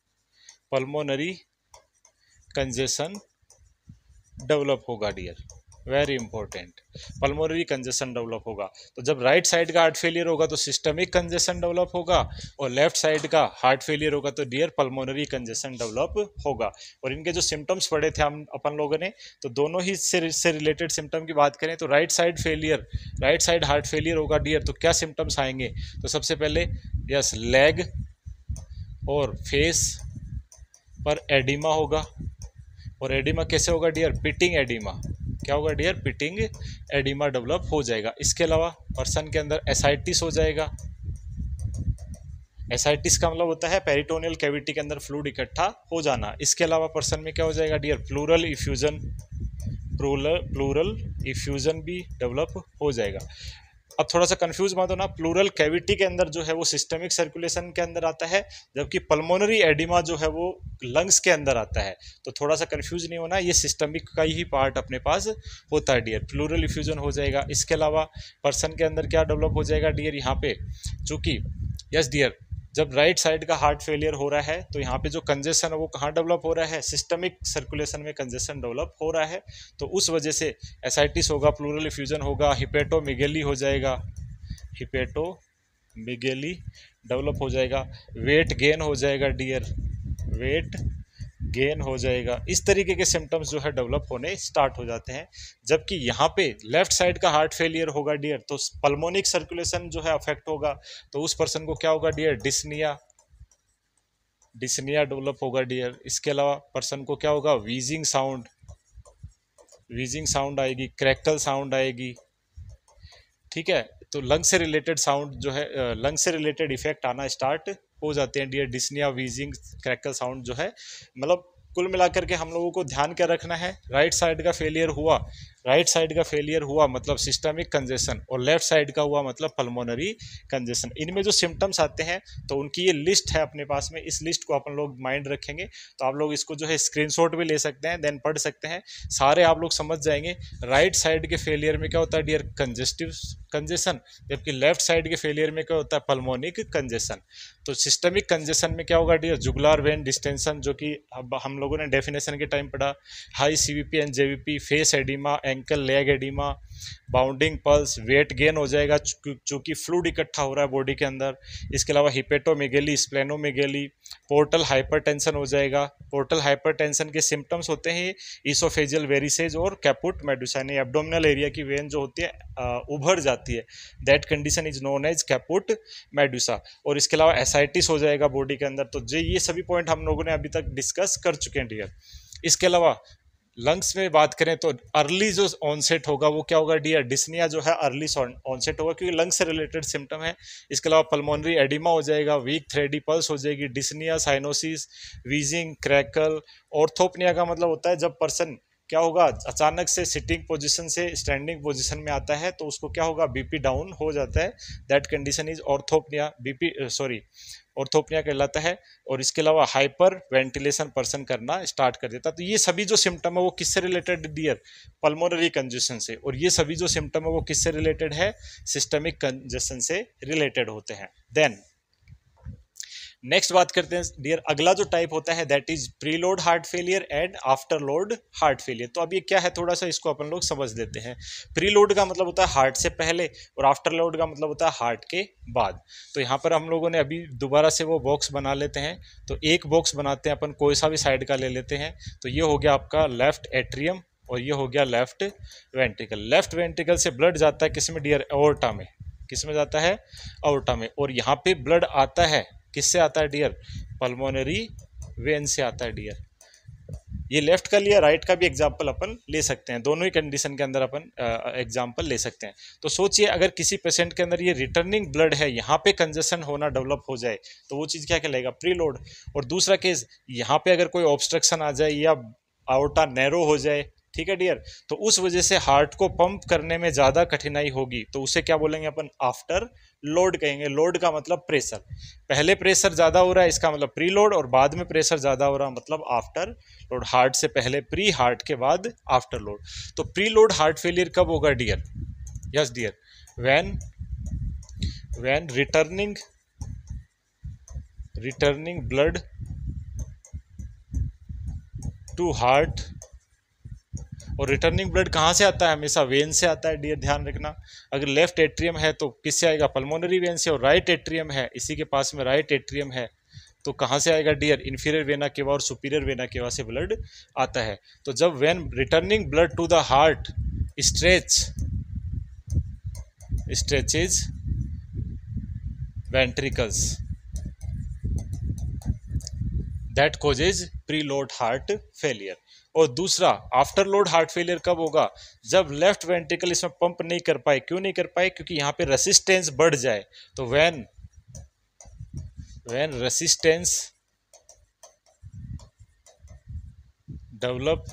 पल्मोनरी कंजेशन डेवलप होगा dear. Very important, pulmonary congestion develop होगा। तो जब राइट साइड का हार्ट फेलियर होगा तो सिस्टमिक कंजेशन डेवलप होगा, और लेफ्ट साइड का हार्ट फेलियर होगा तो डियर पल्मोनरी कंजेशन डेवलप होगा। और इनके जो सिम्टम्स पढ़े थे हम अपन लोगों ने, तो दोनों ही से रिलेटेड सिम्टम की बात करें तो right side failure, right side heart failure होगा डियर, तो क्या सिम्टम्स आएंगे? तो सबसे पहले यस, लेग और फेस पर एडिमा होगा। और एडिमा कैसे होगा डियर? Pitting oedema. क्या होगा डियर? पिटिंग एडिमा डेवलप हो जाएगा। इसके अलावा पर्सन के अंदर एसाइटिस हो जाएगा। एसाइटिस का मतलब होता है पेरिटोनियल कैविटी के अंदर फ्लूइड इकट्ठा हो जाना। इसके अलावा पर्सन में क्या हो जाएगा dear? Pleural effusion, pleural effusion भी डेवलप हो जाएगा। अब थोड़ा सा कंफ्यूज मत होना, प्लूरल कैविटी के अंदर जो है वो सिस्टमिक सर्कुलेशन के अंदर आता है, जबकि पल्मोनरी एडिमा जो है वो लंग्स के अंदर आता है। तो थोड़ा सा कंफ्यूज नहीं होना, ये सिस्टमिक का ही पार्ट अपने पास होता है डियर। प्लूरल इफ्यूजन हो जाएगा। इसके अलावा पर्सन के अंदर क्या डेवलप हो जाएगा डियर? यहाँ पे चूंकि यस डियर, जब राइट साइड का हार्ट फेलियर हो रहा है तो यहाँ पे जो कंजेशन है वो कहाँ डेवलप हो रहा है? सिस्टमिक सर्कुलेशन में कंजेशन डेवलप हो रहा है। तो उस वजह से एसाइटिस होगा, प्लूरल इफ्यूजन होगा, हिपेटोमेगेली हो जाएगा, हिपेटोमेगेली डेवलप हो जाएगा, वेट गेन हो जाएगा डियर, वेट गेन हो जाएगा। इस तरीके के सिम्टम्स जो है डेवलप होने स्टार्ट हो जाते हैं। जबकि यहाँ पे लेफ्ट साइड का हार्ट फेलियर होगा डियर, तो पल्मोनिक सर्कुलेशन जो है अफेक्ट होगा, तो उस पर्सन को क्या होगा डियर? डिस्निया, डिस्निया डेवलप होगा डियर। इसके अलावा पर्सन को क्या होगा? वीजिंग साउंड, वीजिंग साउंड आएगी, क्रैकल साउंड आएगी। ठीक है, तो लंग से रिलेटेड साउंड जो है, लंग से रिलेटेड इफेक्ट आना स्टार्ट हो जाते हैं dear. Dyspnea, wheezing, crackle sound जो है, मतलब कुल मिलाकर के हम लोगों को ध्यान क्या रखना है? राइट साइड का फेलियर हुआ, राइट साइड का फेलियर हुआ मतलब सिस्टमिक कंजेशन, और लेफ्ट साइड का हुआ मतलब पल्मोनरी कंजेशन। इनमें जो सिम्टम्स आते हैं तो उनकी ये लिस्ट है अपने पास में, इस लिस्ट को अपन लोग माइंड रखेंगे तो आप लोग इसको जो है स्क्रीनशॉट भी ले सकते हैं, देन पढ़ सकते हैं, सारे आप लोग समझ जाएंगे। राइट साइड के फेलियर में क्या होता है डियर? कंजेस्टिव कंजेशन, जबकि लेफ्ट साइड के फेलियर में क्या होता है? Pulmonic congestion. तो सिस्टमिक कंजेशन में क्या होगा डियर? जुगुलार वेन डिस्टेंशन, जो कि अब हम लोगों ने डेफिनेशन के टाइम पढ़ा, high CVP and JVP, face edema, ankle leg edema, bounding pulse, weight gain हो जाएगा चूंकि फ्लूइड इकट्ठा हो रहा है बॉडी के अंदर। इसके अलावा हिपेटोमेगेली, स्प्लेनोमेगेली, पोर्टल हाइपरटेंशन हो जाएगा। पोर्टल हाइपरटेंशन के सिम्टम्स होते हैं ईसोफेजियल वेरिसेज और कैपुट मेडुसा, यानी एब्डोमिनल एरिया की वेन जो होती है उभर जाती है, that condition is known as caput medusa. और इसके अलावा एसाइटिस हो जाएगा बॉडी के अंदर। तो ये सभी पॉइंट हम लोगों ने अभी तक डिस्कस कर चुके हैं डियर। इसके अलावा लंग्स में बात करें तो अर्ली जो ऑनसेट होगा वो क्या होगा डियर? डिस्निया जो है अर्ली ऑनसेट होगा, क्योंकि लंग से रिलेटेड सिम्टम है। इसके अलावा पल्मोनरी एडिमा हो जाएगा, वीक थ्रेडी पल्स हो जाएगी, dyspnea, cyanosis, wheezing, crackle. Orthopnea का मतलब होता है जब पर्सन क्या होगा? अचानक से सिटिंग पोजीशन से स्टैंडिंग पोजीशन में आता है तो उसको क्या होगा? बीपी डाउन हो जाता है, that condition is orthopnea, BP sorry orthopnea कहलाता है। और इसके अलावा हाइपर वेंटिलेशन पर्सन करना स्टार्ट कर देता है। तो ये सभी जो सिम्टम है वो किससे रिलेटेड डियर? पल्मोनरी कंजेशन से। और ये सभी जो सिम्टम है वो किससे रिलेटेड है? सिस्टमिक कंजेशन से रिलेटेड होते हैं। देन नेक्स्ट बात करते हैं डियर, अगला जो टाइप होता है that is preload heart failure and afterload heart failure. तो अब ये क्या है, थोड़ा सा इसको अपन लोग समझ लेते हैं। प्रीलोड का मतलब होता है हार्ट से पहले, और आफ्टर लोड का मतलब होता है हार्ट के बाद। तो यहाँ पर हम लोगों ने अभी दोबारा से वो बॉक्स बना लेते हैं। तो एक बॉक्स बनाते हैं अपन, कोई सा भी साइड का ले लेते हैं। तो ये हो गया आपका लेफ्ट एट्रियम, और ये हो गया लेफ्ट वेंट्रिकल। लेफ्ट वेंट्रिकल से ब्लड जाता है किस में डियर? एओर्टा में। किस में जाता है? एओर्टा में। और यहाँ पे ब्लड आता है किससे आता है डियर? पल्मोनरी वेन से आता है डियर। ये लेफ्ट का लिया, राइट का भी एग्जाम्पल अपन ले सकते हैं, दोनों ही कंडीशन के अंदर अपन एग्जाम्पल ले सकते हैं। तो सोचिए अगर किसी पेशेंट के अंदर ये रिटर्निंग ब्लड है, यहाँ पे कंजेशन होना डेवलप हो जाए तो वो चीज़ क्या कहलाएगा? प्रीलोड। और दूसरा केस, यहाँ पे अगर कोई ऑब्स्ट्रक्शन आ जाए या आउटा नैरो हो जाए, ठीक है डियर, तो उस वजह से हार्ट को पंप करने में ज़्यादा कठिनाई होगी, तो उसे क्या बोलेंगे अपन? आफ्टर लोड कहेंगे। लोड का मतलब प्रेशर, पहले प्रेशर ज़्यादा हो रहा है इसका मतलब प्री लोड, और बाद में प्रेशर ज़्यादा हो रहा है मतलब आफ्टर लोड। हार्ट से पहले प्री, हार्ट के बाद आफ्टर लोड। तो प्री लोड हार्ट फेलियर कब होगा dear? Yes dear, when returning blood to heart और रिटर्निंग ब्लड कहाँ से आता है? हमेशा वेन से आता है डियर, ध्यान रखना। अगर लेफ्ट एट्रियम है तो किससे आएगा? पल्मोनरी वेन से। और राइट एट्रियम है, इसी के पास में राइट एट्रियम है, तो कहाँ से आएगा डियर? इंफीरियर वेना केवा और सुपीरियर वेना केवा से ब्लड आता है। तो जब when returning blood to the heart stretches ventricles, that causes preload heart failure. और दूसरा आफ्टर लोड हार्ट फेलियर कब होगा? जब लेफ्ट वेंट्रिकल इसमें पंप नहीं कर पाए। क्यों नहीं कर पाए? क्योंकि यहाँ पे रेसिस्टेंस बढ़ जाए। तो when resistance develop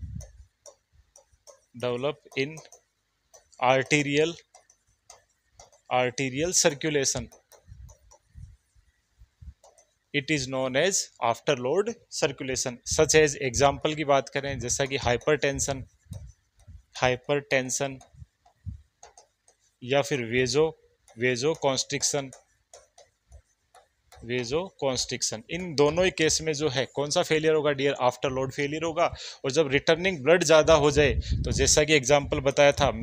in arterial circulation, it is known as afterload circulation. Such as example की बात करें, जैसा कि हाइपरटेंशन या फिर वेजो कॉन्स्ट्रिक्शन, इन दोनों ही केस में जो है कौन सा फेलियर होगा डियर? आफ्टर लोड फेलियर होगा। और जब रिटर्निंग ब्लड ज़्यादा हो जाए, तो जैसा कि एग्जाम्पल बताया था,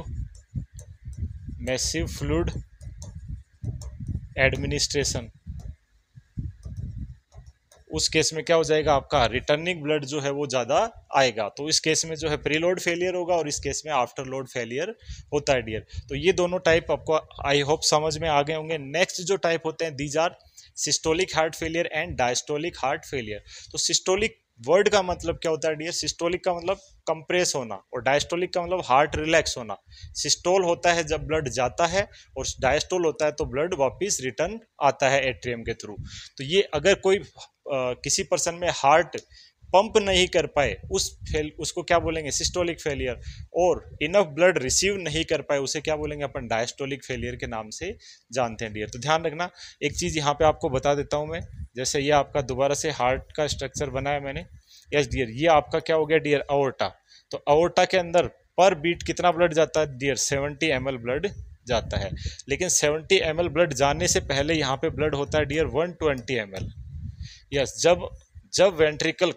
मैसिव फ्लूइड एडमिनिस्ट्रेशन, उस केस में क्या हो जाएगा? आपका रिटर्निंग ब्लड जो है वो ज़्यादा आएगा। तो इस केस में जो है प्रीलोड फेलियर होगा और इस केस में आफ्टर लोड फेलियर होता है डियर। तो ये दोनों टाइप आपको आई होप समझ में आ गए होंगे। नेक्स्ट जो टाइप होते हैं, these are systolic heart failure and diastolic heart failure. तो सिस्टोलिक वर्ड का मतलब क्या होता है डियर? सिस्टोलिक का मतलब कंप्रेस होना और डायस्टोलिक का मतलब हार्ट रिलैक्स होना। सिस्टोल होता है जब ब्लड जाता है और डायस्टोल होता है तो ब्लड वापस रिटर्न आता है एट्रियम के थ्रू। तो ये अगर कोई किसी पर्सन में हार्ट पंप नहीं कर पाए, उसको क्या बोलेंगे? Systolic failure. और इनफ ब्लड रिसीव नहीं कर पाए, उसे क्या बोलेंगे? अपन डायस्टोलिक फेलियर के नाम से जानते हैं डियर। तो ध्यान रखना, एक चीज़ यहाँ पे आपको बता देता हूँ मैं। जैसे ये आपका दोबारा से हार्ट का स्ट्रक्चर बनाया मैंने। यस डियर, ये आपका क्या हो गया डियर? अओर्टा। तो अओर्टा के अंदर पर बीट कितना ब्लड जाता है डियर? 70 ml ब्लड जाता है। लेकिन 70 ml ब्लड जाने से पहले यहाँ पे ब्लड होता है डियर 120 ml। यस, जब वेंट्रिकल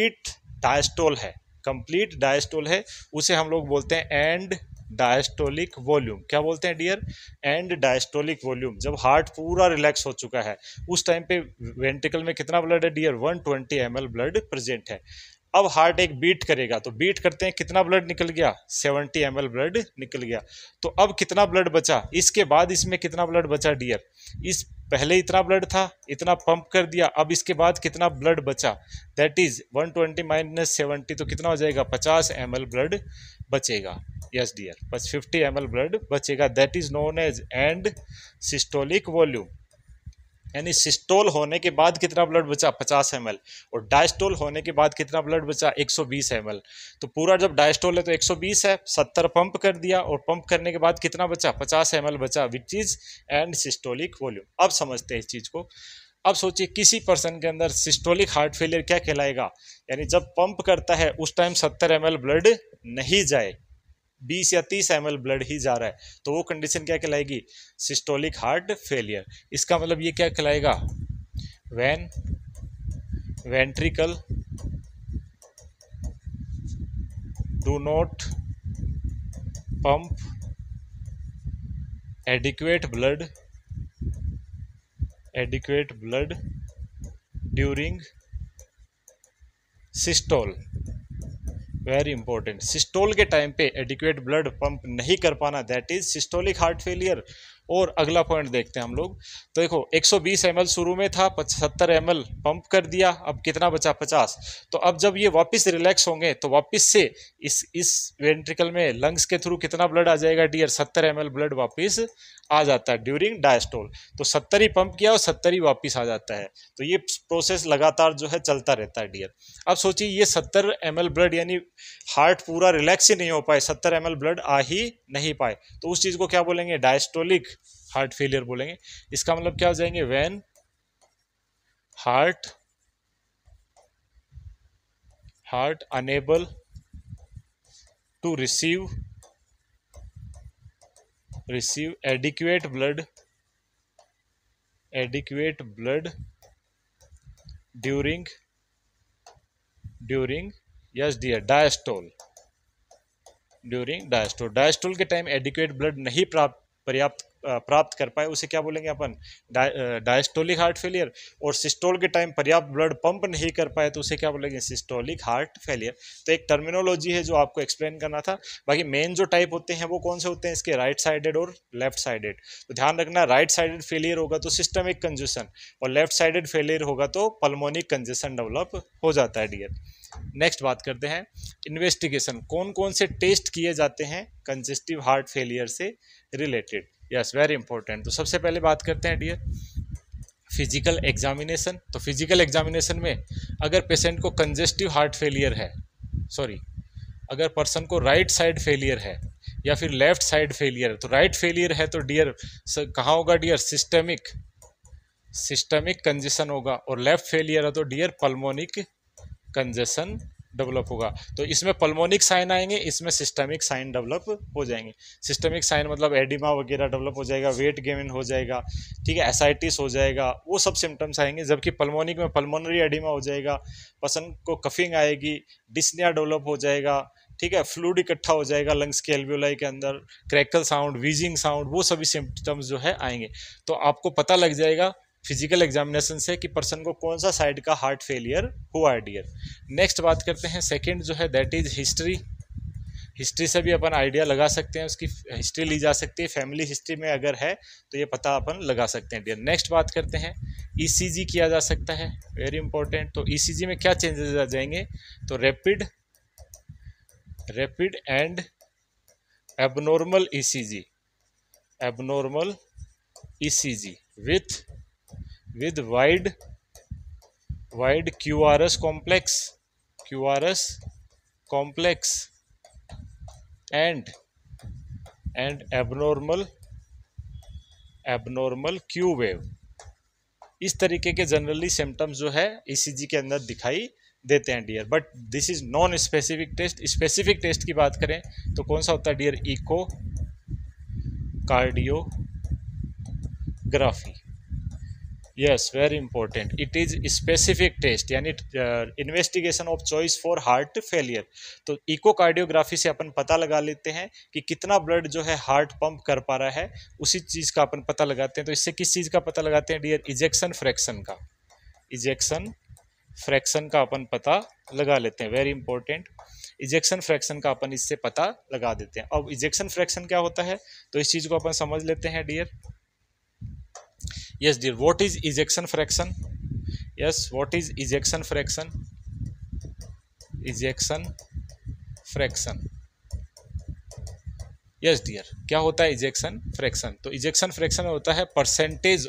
कंप्लीट डायस्टोल है, उसे हम लोग बोलते हैं एंड डायस्टोलिक वॉल्यूम। क्या बोलते हैं डियर? End diastolic volume. जब हार्ट पूरा रिलैक्स हो चुका है, उस टाइम पे वेंट्रिकल में कितना ब्लड है डियर? 120 ml ब्लड प्रेजेंट है। अब हार्ट एक बीट करेगा, तो बीट करते हैं कितना ब्लड निकल गया? 70 ml ब्लड निकल गया। तो अब कितना ब्लड बचा? इसके बाद इसमें कितना ब्लड बचा डियर? इस पहले इतना ब्लड था, इतना पंप कर दिया, अब इसके बाद कितना ब्लड बचा? दैट इज 120 माइनस 70, तो कितना हो जाएगा? 50 ml ब्लड बचेगा। यस डियर, बस 50 ml ब्लड बचेगा। That is known as end systolic volume. यानी सिस्टोल होने के बाद कितना ब्लड बचा? 50 ml। और डायस्टोल होने के बाद कितना ब्लड बचा? 120 ml। तो पूरा जब डायस्टोल है तो 120 है, 70 पंप कर दिया और पंप करने के बाद कितना बचा? 50 ml बचा, which is end systolic volume. अब समझते हैं इस चीज को। अब सोचिए किसी पर्सन के अंदर सिस्टोलिक हार्ट फेलियर क्या कहलाएगा? यानी जब पंप करता है उस टाइम 70 ml ब्लड नहीं जाए, 20 या 30 ml ब्लड ही जा रहा है, तो वो कंडीशन क्या कहलाएगी? Systolic heart failure. इसका मतलब ये क्या कहलाएगा? When ventricle do not pump adequate blood during systole. Very important, सिस्टोल के टाइम पे एडिक्वेट ब्लड पंप नहीं कर पाना, that is systolic heart failure. और अगला पॉइंट देखते हैं हम लोग। तो देखो 120 ml शुरू में था, 70 ml पंप कर दिया, अब कितना बचा? 50। तो अब जब ये वापस रिलैक्स होंगे तो वापस से इस वेंट्रिकल में लंग्स के थ्रू कितना ब्लड आ जाएगा डियर? 70 ml ब्लड वापस आ जाता है ड्यूरिंग डायस्टोल। तो 70 ही पंप किया और 70 ही वापस आ जाता है। तो ये प्रोसेस लगातार जो है चलता रहता है डियर। अब सोचिए ये 70 ml ब्लड, यानी हार्ट पूरा रिलैक्स ही नहीं हो पाए, 70 ml ब्लड आ ही नहीं पाए, तो उस चीज को क्या बोलेंगे? डायस्टोलिक हार्ट फेलियर बोलेंगे। इसका मतलब क्या हो जाएंगे? When heart unable to receive adequate blood during yes dear diastole. During diastole. Diastole के टाइम एडिक्वेट ब्लड नहीं प्राप्त कर पाए उसे क्या बोलेंगे अपन, डायस्टोलिक हार्ट फेलियर। और सिस्टोल के टाइम पर्याप्त ब्लड पंप नहीं कर पाए तो उसे क्या बोलेंगे, सिस्टोलिक हार्ट फेलियर। तो एक टर्मिनोलॉजी है जो आपको एक्सप्लेन करना था। बाकी मेन जो टाइप होते हैं वो कौन से होते हैं इसके, राइट साइडेड और लेफ्ट साइडेड। तो ध्यान रखना, राइट साइडेड फेलियर होगा तो सिस्टमिक कंजेशन, और लेफ्ट साइडेड फेलियर होगा तो पल्मोनिक कंजेशन डेवलप हो जाता है डियर। नेक्स्ट बात करते हैं इन्वेस्टिगेशन, कौन कौन से टेस्ट किए जाते हैं कंजेस्टिव हार्ट फेलियर से रिलेटेड। Yes, very important. तो सबसे पहले बात करते हैं डियर फिजिकल एग्जामिनेशन। तो फिजिकल एग्जामिनेशन में अगर पेशेंट को कंजेस्टिव हार्ट फेलियर है, सॉरी, अगर पर्सन को राइट साइड फेलियर है या फिर लेफ्ट साइड फेलियर है, तो राइट फेलियर है तो डियर कहाँ होगा डियर, सिस्टमिक कंजेशन होगा, और लेफ्ट फेलियर है तो डियर पल्मोनिक कंजेशन डेवलप होगा। तो इसमें पल्मोनिक साइन आएंगे, इसमें सिस्टमिक साइन डेवलप हो जाएंगे। सिस्टमिक साइन मतलब एडिमा वगैरह डेवलप हो जाएगा, वेट गेन हो जाएगा, ठीक है, एसाइटिस हो जाएगा, वो सब सिम्टम्स आएंगे। जबकि पल्मोनिक में पल्मोनरी एडिमा हो जाएगा, पर्सन को कफिंग आएगी, डिस्निया डेवलप हो जाएगा, ठीक है, फ्लूइड इकट्ठा हो जाएगा लंग्स के एल्वियोलाई के अंदर, क्रैकल साउंड, वीजिंग साउंड, वो सभी सिम्टम्स जो है आएंगे। तो आपको पता लग जाएगा फिजिकल एग्जामिनेशन से कि पर्सन को कौन सा साइड का हार्ट फेलियर हुआ है डियर। नेक्स्ट बात करते हैं सेकंड जो है दैट इज हिस्ट्री। हिस्ट्री से भी अपन आइडिया लगा सकते हैं, उसकी हिस्ट्री ली जा सकती है, फैमिली हिस्ट्री में अगर है तो ये पता अपन लगा सकते हैं डियर। नेक्स्ट बात करते हैं ईसीजी किया जा सकता है, वेरी इंपॉर्टेंट। तो ईसीजी में क्या चेंजेस आ जाएंगे, तो rapid and abnormal ECG, abnormal ECG with wide QRS complex and abnormal Q wave। इस तरीके के जनरली सिम्टम्स जो है ईसीजी के अंदर दिखाई देते हैं dear. But this is non specific test. Specific test की बात करें तो कौन सा होता है dear, echo cardiography. Yes, very important, it is specific test, यानी investigation of choice for heart failure. तो इकोकार्डियोग्राफी से अपन पता लगा लेते हैं कि कितना ब्लड जो है हार्ट पंप कर पा रहा है, उसी चीज़ का अपन पता लगाते हैं। तो इससे किस चीज़ का पता लगाते हैं डियर, इजेक्शन फ्रैक्शन का अपन पता लगा लेते हैं, वेरी इंपॉर्टेंट। इजेक्शन फ्रैक्शन का अपन इससे पता लगा देते हैं। अब इजेक्शन फ्रैक्शन क्या होता है, तो इस चीज़ को अपन समझ लेते हैं dear. Yes dear, what is ejection fraction? Yes, what is ejection fraction? Ejection fraction. Yes dear, क्या होता है ejection fraction? तो ejection fraction होता है percentage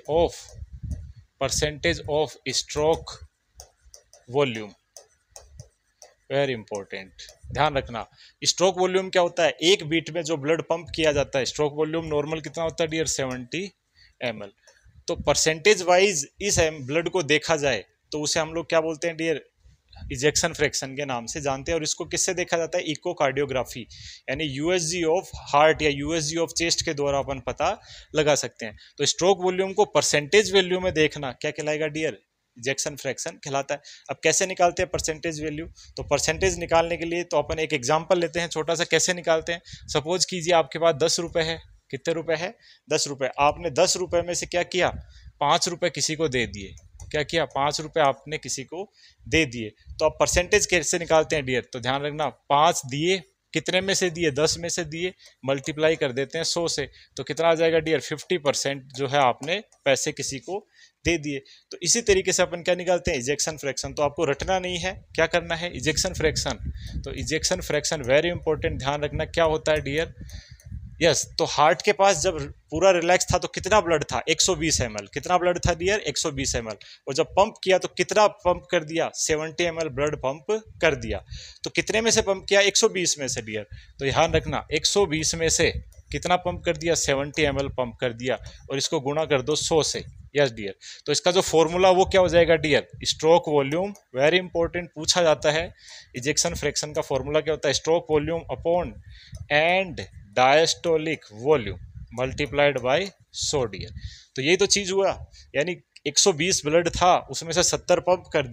of stroke volume. Very important, ध्यान रखना। स्ट्रोक वॉल्यूम क्या होता है, एक बीट में जो ब्लड पंप किया जाता है, स्ट्रोक वॉल्यूम नॉर्मल कितना होता है डियर, 70 ml। तो परसेंटेज वाइज इस ब्लड को देखा जाए तो उसे हम लोग क्या बोलते हैं डियर, इजेक्शन फ्रैक्शन के नाम से जानते हैं। और इसको किससे देखा जाता है, इकोकार्डियोग्राफी, यानी यूएसजी ऑफ हार्ट या यूएसजी ऑफ चेस्ट के द्वारा अपन पता लगा सकते हैं। तो स्ट्रोक वॉल्यूम को परसेंटेज वैल्यू में देखना क्या कहलाएगा डियर, इजेक्शन फ्रैक्शन कहलाता है। अब कैसे निकालते हैं परसेंटेज वैल्यू, तो परसेंटेज निकालने के लिए तो अपन एक एग्जांपल लेते हैं छोटा सा, कैसे निकालते हैं। सपोज कीजिए आपके पास 10 रुपए है, कितने रुपए है, 10 रुपए। आपने 10 रुपए में से क्या किया, 5 रुपए किसी को दे दिए। क्या किया, 5 रुपए आपने किसी को दे दिए। तो अब परसेंटेज कैसे निकालते हैं डियर, तो ध्यान रखना, 5 दिए, कितने में से दिए, 10 में से दिए, मल्टीप्लाई कर देते हैं 100 से, तो कितना आ जाएगा डियर, 50% जो है आपने पैसे किसी को दे दिए। तो इसी तरीके से अपन क्या निकालते हैं, इजेक्शन फ्रैक्शन। तो आपको रटना नहीं है, क्या करना है, इजेक्शन फ्रैक्शन। तो इजेक्शन फ्रैक्शन वेरी इंपॉर्टेंट, ध्यान रखना क्या होता है डियर। यस, तो हार्ट के पास जब पूरा रिलैक्स था तो कितना ब्लड था, 120 ml। कितना ब्लड था डियर, 120 ml। और जब पंप किया तो कितना पंप कर दिया, 70 ml ब्लड पंप कर दिया। तो कितने में से पंप किया, 120 में से डियर। तो ध्यान रखना, 120 में से कितना पंप कर दिया, 70 ml पंप कर दिया, और इसको गुणा कर दो 100 से। यस डियर, तो इसका जो फॉर्मूला वो क्या हो जाएगा dear, stroke volume. Very important, पूछा जाता है इजेक्शन फ्रैक्शन का फॉर्मूला क्या होता है, stroke volume upon end diastolic volume multiplied by 100 dear. तो यही तो चीज़ हुआ, यानी 120 ब्लड था, उसमें से 70 पंप कर दिया,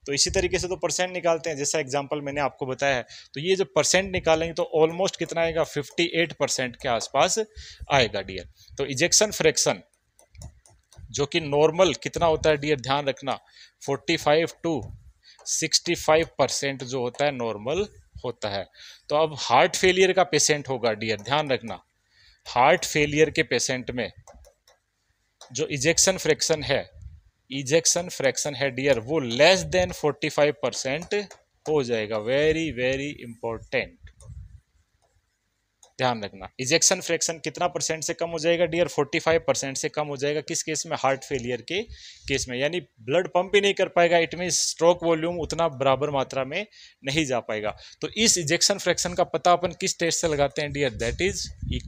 तो इसी तरीके से तो परसेंट निकालते हैं, जैसा एग्जांपल मैंने आपको बताया है। तो ये जब परसेंट निकालेंगे तो ऑलमोस्ट कितना आएगा, 58% के आसपास आएगा डियर। तो इजेक्शन फ्रैक्शन जो कि नॉर्मल कितना होता है डियर, ध्यान रखना 45 to 65% जो होता है नॉर्मल होता है। तो अब हार्ट फेलियर का पेशेंट होगा डियर, ध्यान रखना, हार्ट फेलियर के पेशेंट में जो इजेक्शन फ्रैक्शन है डियर, वो लेस देन 45% हो जाएगा। वेरी वेरी इंपॉर्टेंट, ध्यान रखना। इजेक्शन फ्रैक्शन कितना परसेंट से कम हो जाएगा डियर, 45% से कम हो जाएगा। किस केस में, हार्ट फेलियर के केस में, यानी ब्लड पंप ही नहीं कर पाएगा, इट मीन स्ट्रोक वॉल्यूम उतना बराबर मात्रा में नहीं जा पाएगा। तो इस इजेक्शन फ्रैक्शन का पता अपन किस टेस्ट से लगाते हैं dear, that is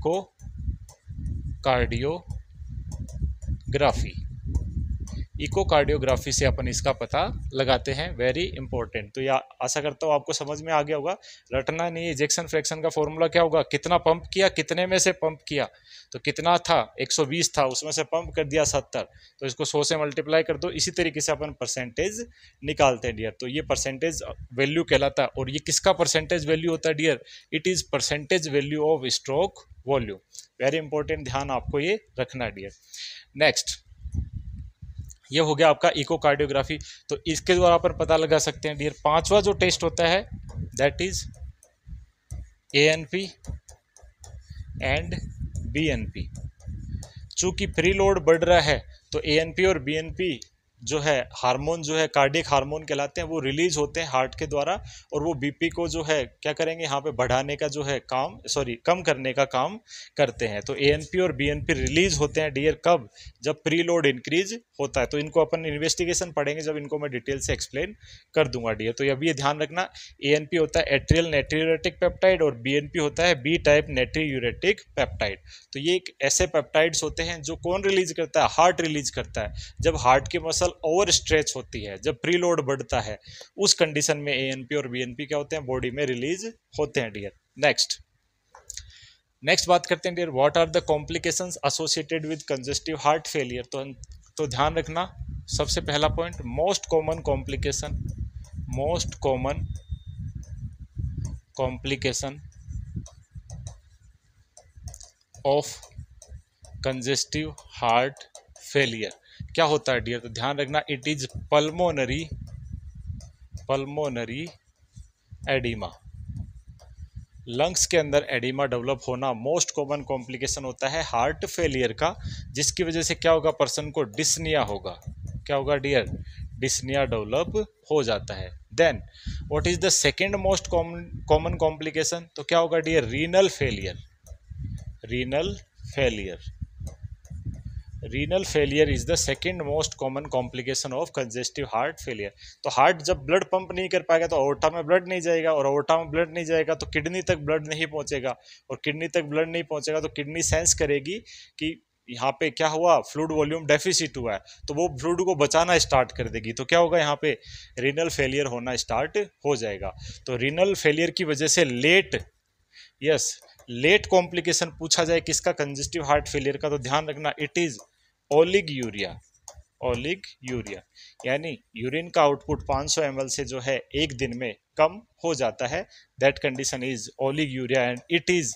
echocardiography. Echocardiography से अपन इसका पता लगाते हैं, वेरी इंपॉर्टेंट। तो या आशा करता हूँ आपको समझ में आ गया होगा, रटना नहीं। इजेक्शन फ्रैक्शन का फॉर्मूला क्या होगा, कितना पंप किया, कितने में से पंप किया, तो कितना था 120 था, उसमें से पंप कर दिया 70, तो इसको 100 से मल्टीप्लाई कर दो। इसी तरीके से अपन परसेंटेज निकालते हैं डियर। तो ये परसेंटेज वैल्यू कहलाता है। और ये किसका परसेंटेज वैल्यू होता है dear, it is percentage value of stroke volume. Very important, ध्यान आपको ये रखना डियर। नेक्स्ट, ये हो गया आपका इकोकार्डियोग्राफी। तो इसके द्वारा अपन पता लगा सकते हैं डियर, पांचवा जो टेस्ट होता है that is ANP and BNP. चूंकि प्रीलोड बढ़ रहा है तो एएनपी और बीएनपी जो है हार्मोन, जो है कार्डियक हार्मोन कहलाते हैं, वो रिलीज होते हैं हार्ट के द्वारा, और वो बीपी को जो है क्या करेंगे, यहाँ पे बढ़ाने का जो है काम, कम करने का काम करते हैं। तो एएनपी और बीएनपी रिलीज होते हैं डियर, कब, जब प्रीलोड इंक्रीज होता है। तो इनको अपन इन्वेस्टिगेशन पढ़ेंगे, जब इनको मैं डिटेल से एक्सप्लेन कर दूंगा डियर। तो अभी ये ध्यान रखना, एएनपी होता है एट्रियल नेट्रियूरेटिक पेप्टाइड और बीएनपी होता है बी टाइप नेट्रियूरेटिक पेप्टाइड। तो ये एक ऐसे पेप्टाइड्स होते हैं जो कौन रिलीज करता है, हार्ट रिलीज करता है। जब हार्ट की मसल ओवर स्ट्रेच होती है, जब प्रीलोड बढ़ता है, उस कंडीशन में एएनपी और बीएनपी क्या होते हैं, बॉडी में रिलीज होते हैं डियर। नेक्स्ट बात करते हैं dear, what are the complications associated with congestive heart failure. तो ध्यान रखना, सबसे पहला point, most common complication of congestive heart failure क्या होता है डियर। तो ध्यान रखना, it is pulmonary oedema. Lungs के अंदर एडिमा डेवलप होना मोस्ट कॉमन कॉम्प्लिकेशन होता है हार्ट फेलियर का, जिसकी वजह से क्या होगा, पर्सन को डिस्निया होगा। क्या होगा डियर, डिस्निया डेवलप हो जाता है। Then what is the second most common complication, तो क्या होगा dear, renal failure is the second most common complication of congestive heart failure. तो हार्ट जब ब्लड पंप नहीं कर पाएगा तो अओर्टा में ब्लड नहीं जाएगा, और अओर्टा में ब्लड नहीं जाएगा तो किडनी तक ब्लड नहीं पहुंचेगा, और किडनी तक ब्लड नहीं पहुंचेगा तो किडनी सेंस करेगी कि यहाँ पे क्या हुआ, फ्लूइड वॉल्यूम डेफिसिट हुआ है, तो वो फ्लूइड को बचाना स्टार्ट कर देगी। तो क्या होगा, यहाँ पे रीनल फेलियर होना स्टार्ट हो जाएगा। तो रीनल फेलियर की वजह से लेट कॉम्प्लिकेशन पूछा जाए किसका, कंजेस्टिव हार्ट फेलियर का, तो ध्यान रखना, इट इज ओलिगयूरिया, यानी यूरिन का आउटपुट 500 ml से जो है एक दिन में कम हो जाता है। That condition is oliguria and it is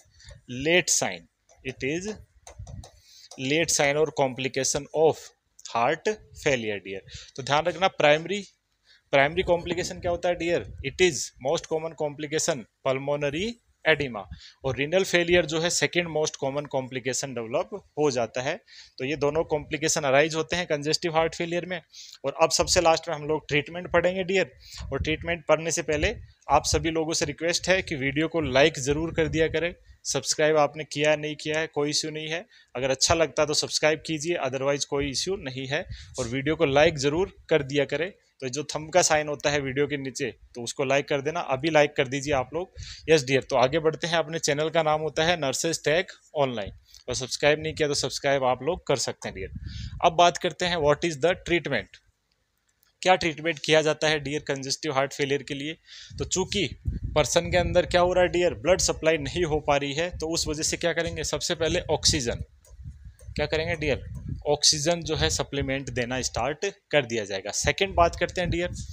late sign और complication of heart failure dear. तो ध्यान रखना, प्राइमरी कॉम्प्लिकेशन क्या होता है dear, it is most common complication pulmonary oedema, और रीनल फेलियर जो है second most common complication develop हो जाता है। तो ये दोनों कॉम्प्लिकेशन अराइज होते हैं कंजेस्टिव हार्ट फेलियर में। और अब सबसे लास्ट में हम लोग ट्रीटमेंट पढ़ेंगे डियर। और ट्रीटमेंट पढ़ने से पहले आप सभी लोगों से रिक्वेस्ट है कि वीडियो को लाइक ज़रूर कर दिया करें। सब्सक्राइब आपने किया नहीं किया है कोई इश्यू नहीं है, अगर अच्छा लगता है तो सब्सक्राइब कीजिए, अदरवाइज कोई इश्यू नहीं है। और वीडियो को लाइक ज़रूर कर दिया करें। तो जो थंब का साइन होता है वीडियो के नीचे, तो उसको लाइक कर देना, अभी लाइक कर दीजिए आप लोग। यस डियर, तो आगे बढ़ते हैं। अपने चैनल का नाम होता है नर्सेज टेक ऑनलाइन, और सब्सक्राइब नहीं किया तो सब्सक्राइब आप लोग कर सकते हैं डियर। अब बात करते हैं व्हाट इज़ द ट्रीटमेंट, क्या ट्रीटमेंट किया जाता है डियर कंजेस्टिव हार्ट फेलियर के लिए। तो चूंकि पर्सन के अंदर क्या हो रहा है डियर, ब्लड सप्लाई नहीं हो पा रही है, तो उस वजह से क्या करेंगे, सबसे पहले ऑक्सीजन, क्या करेंगे डियर, ऑक्सीजन जो है सप्लीमेंट देना स्टार्ट कर दिया जाएगा। सेकंड बात करते हैं डियर,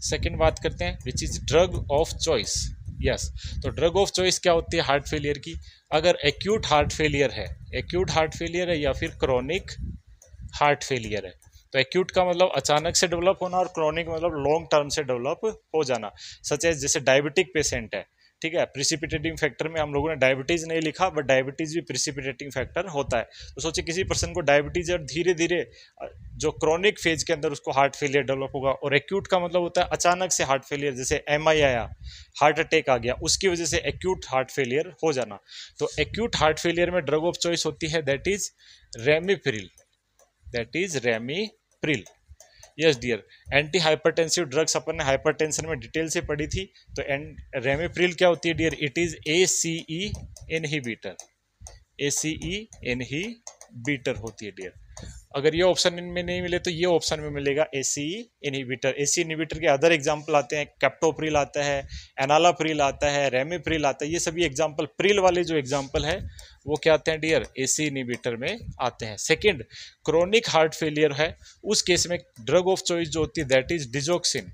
सेकंड बात करते हैं which is drug of choice. Yes, तो ड्रग ऑफ चॉइस क्या होती है हार्ट फेलियर की? अगर एक्यूट हार्ट फेलियर है, एक्यूट हार्ट फेलियर है या फिर क्रोनिक हार्ट फेलियर है, तो एक्यूट का मतलब अचानक से डेवलप होना और क्रोनिक मतलब लॉन्ग टर्म से डेवलप हो जाना। सच है जैसे डायबिटिक पेशेंट है, ठीक है, प्रिसिपिटेटिंग फैक्टर में हम लोगों ने डायबिटीज नहीं लिखा, बट डायबिटीज भी प्रिसिपिटेटिंग फैक्टर होता है। तो सोचिए किसी पर्सन को डायबिटीज और धीरे धीरे जो क्रोनिक फेज के अंदर उसको हार्ट फेलियर डेवलप होगा, और एक्यूट का मतलब होता है अचानक से हार्ट फेलियर, जैसे एमआई आया, हार्ट अटैक आ गया, उसकी वजह से एक्यूट हार्ट फेलियर हो जाना। तो एक्यूट हार्ट फेलियर में ड्रग ऑफ चॉइस होती है that is ramipril, that is ramipril. Yes dear, anti hypertensive drugs अपन ने हाइपरटेंशन में डिटेल से पढ़ी थी। तो रेमिप्रिल क्या होती है dear? It is ACE inhibitor, ACE inhibitor होती है डियर। अगर ये ऑप्शन इनमें नहीं मिले तो ये ऑप्शन में मिलेगा ACE इनहिबिटर। ACE इनहिबिटर के अदर एग्जाम्पल आते हैं, कैप्टोप्रिल आता है, एनालाप्रिल आता है, रेमिप्रिल आता है, ये सभी एग्जाम्पल, प्रिल वाले जो एग्जाम्पल है वो क्या आते हैं डियर? ACE इनहिबिटर में आते हैं। सेकंड, क्रोनिक हार्ट फेलियर है, उस केस में ड्रग ऑफ चॉइस जो होती है that is digoxin,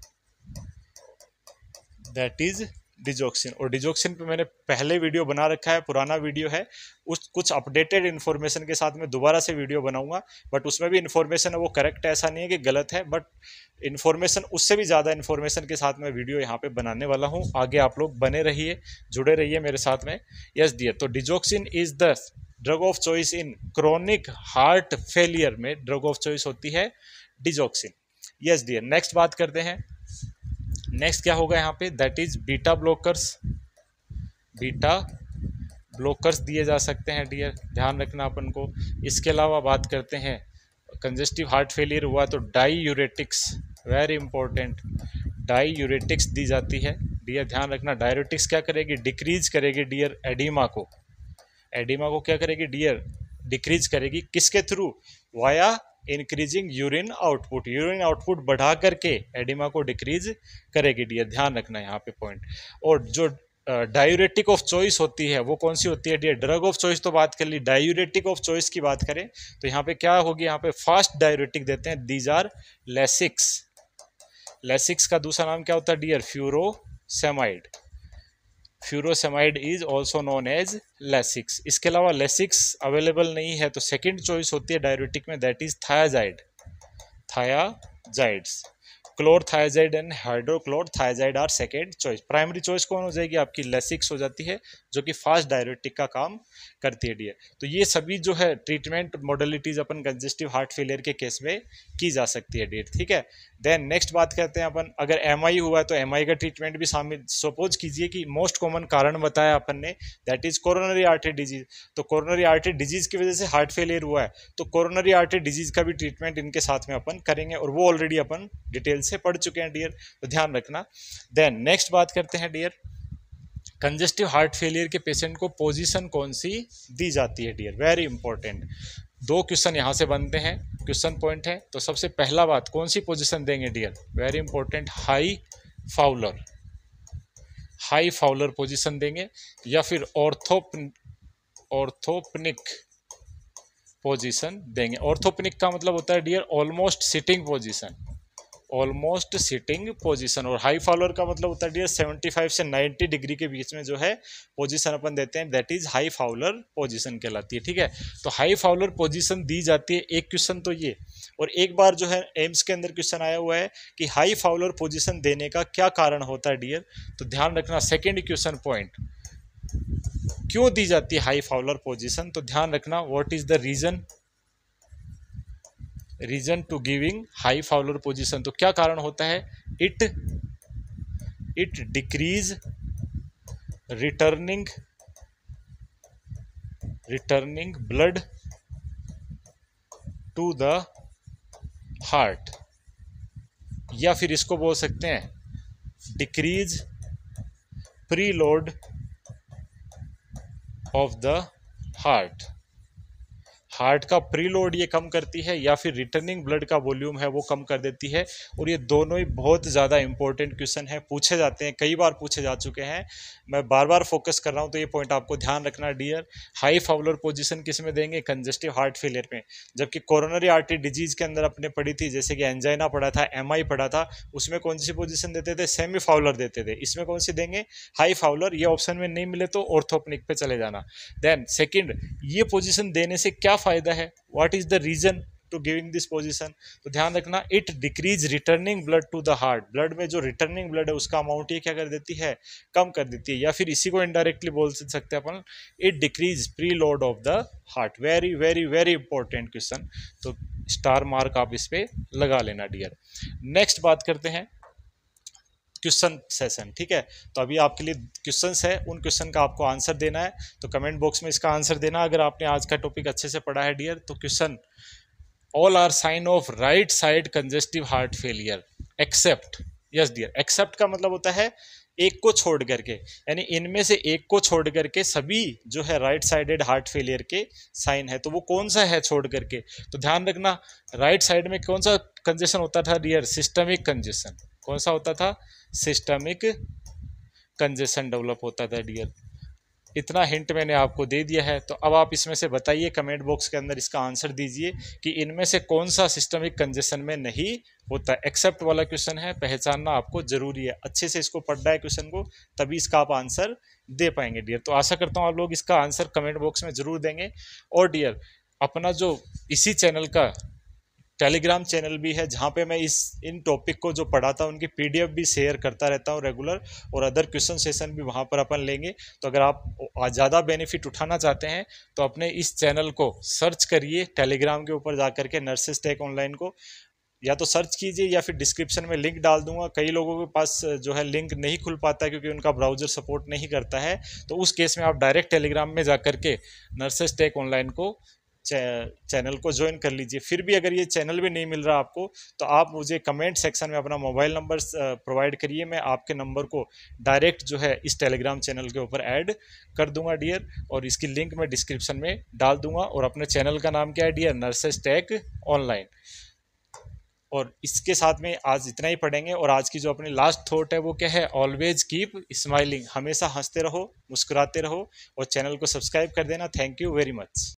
that is digoxin. और डिजोक्सिन पे मैंने पहले वीडियो बना रखा है, पुराना वीडियो है, उस कुछ अपडेटेड इन्फॉर्मेशन के साथ मैं दोबारा से वीडियो बनाऊंगा, बट उसमें भी इन्फॉर्मेशन है वो करेक्ट है, ऐसा नहीं है कि गलत है, बट इन्फॉर्मेशन उससे भी ज़्यादा इन्फॉर्मेशन के साथ मैं वीडियो यहाँ पे बनाने वाला हूँ। आगे आप लोग बने रहिए, जुड़े रहिए मेरे साथ में। यस डियर, तो digoxin is the drug of choice in chronic heart failure में ड्रग ऑफ चॉइस होती है डिजोक्सिन। यस डियर, नेक्स्ट बात करते हैं। नेक्स्ट क्या होगा यहाँ पे? That is beta blockers, beta blockers दिए जा सकते हैं डियर, ध्यान रखना अपन को। इसके अलावा बात करते हैं कंजेस्टिव हार्ट फेलियर हुआ तो डाईयूरेटिक्स, वेरी इंपॉर्टेंट, डाईयूरेटिक्स दी जाती है डियर, ध्यान रखना। डायूरेटिक्स क्या करेगी? डिक्रीज करेगी डियर एडिमा को, एडिमा को क्या करेगी डियर? डिक्रीज करेगी। किसके through? Via increasing urine output, urine output बढ़ा करके एडिमा को डिक्रीज करेगी डियर, ध्यान रखना यहाँ पे पॉइंट। और जो डायूरेटिक ऑफ चॉइस होती है वो कौन सी होती है डियर? ड्रग ऑफ चॉइस तो बात कर ली, डायूरेटिक ऑफ चॉइस की बात करें तो यहाँ पे क्या होगी? यहाँ पे फास्ट डायूरेटिक देते हैं, दीज आर लेसिक्स। लेसिक्स का दूसरा नाम क्या होता है dear? Furosemide, furosemide is also known as Lasix. इसके अलावा लेसिक्स अवेलेबल नहीं है तो सेकंड चॉइस होती है डायूरेटिक में that is thiazide, thiazides. Chlorothiazide and hydrochlorothiazide are second choice. Primary choice कौन हो जाएगी? आपकी लेसिक्स हो जाती है जो कि फास्ट डायरेटिक का काम करती है डियर। तो ये सभी जो है ट्रीटमेंट मॉडलिटीज अपन कंजेस्टिव हार्ट फेलियर के केस में की जा सकती है डियर, ठीक है। देन नेक्स्ट बात करते हैं अपन, अगर एमआई हुआ है तो एमआई का ट्रीटमेंट भी शामिल। सपोज कीजिए कि मोस्ट कॉमन कारण बताया अपन ने that is coronary artery disease, तो कोरोनरी आर्टरी डिजीज की वजह से हार्ट फेलियर हुआ है तो कोरोनरी आर्टरी डिजीज का भी ट्रीटमेंट इनके साथ में अपन करेंगे, और वो ऑलरेडी अपन डिटेल से पढ़ चुके हैं डियर, तो ध्यान रखना। देन नेक्स्ट बात करते हैं डियर, कंजेस्टिव हार्ट फेलियर के पेशेंट को पोजीशन कौन सी दी जाती है डियर, वेरी इंपॉर्टेंट। दो क्वेश्चन यहाँ से बनते हैं, क्वेश्चन पॉइंट है। तो सबसे पहला बात, कौन सी पोजीशन देंगे dear? Very important, high Fowler, high Fowler position देंगे, या फिर ऑर्थोपनिक पोजीशन देंगे। ऑर्थोपनिक का मतलब होता है dear almost sitting position, almost sitting position. और हाई फाउलर का मतलब होता है डियर 75 से 90 डिग्री के बीच में जो है पोजीशन अपन देते हैं, that is high Fowler position कहलाती है, ठीक है। तो हाई फाउलर पोजीशन दी जाती है, एक क्वेश्चन तो ये। और एक बार जो है एम्स के अंदर क्वेश्चन आया हुआ है कि हाई फाउलर पोजीशन देने का क्या कारण होता है डियर, तो ध्यान रखना सेकेंड क्वेश्चन पॉइंट, क्यों दी जाती है हाई फाउलर पोजीशन, तो ध्यान रखना what is the reason, reason to giving high Fowler position. तो क्या कारण होता है? It decrease returning blood to the heart, या फिर इसको बोल सकते हैं decrease preload of the heart, heart का प्रीलोड ये कम करती है या फिर रिटर्निंग ब्लड का वॉल्यूम है वो कम कर देती है। और ये दोनों ही बहुत ज़्यादा इंपॉर्टेंट क्वेश्चन है, पूछे जाते हैं, कई बार पूछे जा चुके हैं, मैं बार बार फोकस कर रहा हूँ, तो ये पॉइंट आपको ध्यान रखना डियर। हाई फाउलर पोजीशन किस में देंगे? कंजेस्टिव हार्ट फेलियर में। जबकि कोरोनरी आर्टरी डिजीज के अंदर अपने पढ़ी थी, जैसे कि एंजाइना पढ़ा था, एमआई पढ़ा था, उसमें कौन सी पोजीशन देते थे? सेमी फाउलर देते थे। इसमें कौन सी देंगे? High Fowler. ये ऑप्शन में नहीं मिले तो ऑर्थोपेनिक पे चले जाना। देन सेकंड, ये पोजीशन देने से क्या फायदा है? What is the reason to giving this position? तो ध्यान रखना, it decrease returning blood to the heart. Blood में जो रिटर्निंग ब्लड है उसका अमाउंट ये क्या कर देती है? कम कर देती है। या फिर इसी को इनडायरेक्टली बोल सकते हैं अपन, it decrease preload of the heart. Very very very important question, तो स्टार मार्क आप इस पे लगा लेना डियर। नेक्स्ट बात करते हैं क्वेश्चन सेशन, ठीक है। तो अभी आपके लिए क्वेश्चंस है, उन क्वेश्चन का आपको आंसर देना है, तो कमेंट बॉक्स में इसका आंसर देना अगर आपने आज का टॉपिक अच्छे से पढ़ा है डियर। तो question, all are sign of right side congestive heart failure except, yes dear, except का मतलब होता है एक को छोड़ करके, यानी इनमें से एक को छोड़ करके सभी जो है राइट साइडेड हार्ट फेलियर के साइन है। तो वो कौन सा है छोड़ करके? तो ध्यान रखना, राइट साइड में कौन सा कंजेशन होता था डियर? Systemic congestion. कौन सा होता था? सिस्टमिक कंजेशन डेवलप होता था डियर। इतना हिंट मैंने आपको दे दिया है, तो अब आप इसमें से बताइए, कमेंट बॉक्स के अंदर इसका आंसर दीजिए कि इनमें से कौन सा सिस्टमिक कंजेशन में नहीं होता। एक्सेप्ट वाला क्वेश्चन है, पहचानना आपको जरूरी है, अच्छे से इसको पढ़ना है क्वेश्चन को, तभी इसका आप आंसर दे पाएंगे डियर। तो आशा करता हूँ आप लोग इसका आंसर कमेंट बॉक्स में जरूर देंगे। और डियर, अपना जो इसी चैनल का टेलीग्राम चैनल भी है, जहाँ पे मैं इन टॉपिक को जो पढ़ाता हूँ उनकी पीडीएफ भी शेयर करता रहता हूँ रेगुलर, और अदर क्वेश्चन सेशन भी वहाँ पर अपन लेंगे। तो अगर आप ज़्यादा बेनिफिट उठाना चाहते हैं तो अपने इस चैनल को सर्च करिए टेलीग्राम के ऊपर जा करके, नर्सेस टेक ऑनलाइन को, या तो सर्च कीजिए या फिर डिस्क्रिप्शन में लिंक डाल दूंगा। कई लोगों के पास जो है लिंक नहीं खुल पाता है क्योंकि उनका ब्राउजर सपोर्ट नहीं करता है, तो उस केस में आप डायरेक्ट टेलीग्राम में जा करके नर्सेस टेक ऑनलाइन को चैनल को ज्वाइन कर लीजिए। फिर भी अगर ये चैनल भी नहीं मिल रहा आपको, तो आप मुझे कमेंट सेक्शन में अपना मोबाइल नंबर प्रोवाइड करिए, मैं आपके नंबर को डायरेक्ट जो है इस टेलीग्राम चैनल के ऊपर ऐड कर दूंगा डियर, और इसकी लिंक मैं डिस्क्रिप्शन में डाल दूंगा। और अपने चैनल का नाम क्या है डियर? Nurses tech online. और इसके साथ में आज इतना ही पढ़ेंगे, और आज की जो अपनी लास्ट थॉट है वो क्या है? Always keep smiling. हमेशा हंसते रहो, मुस्कुराते रहो, और चैनल को सब्सक्राइब कर देना। Thank you very much.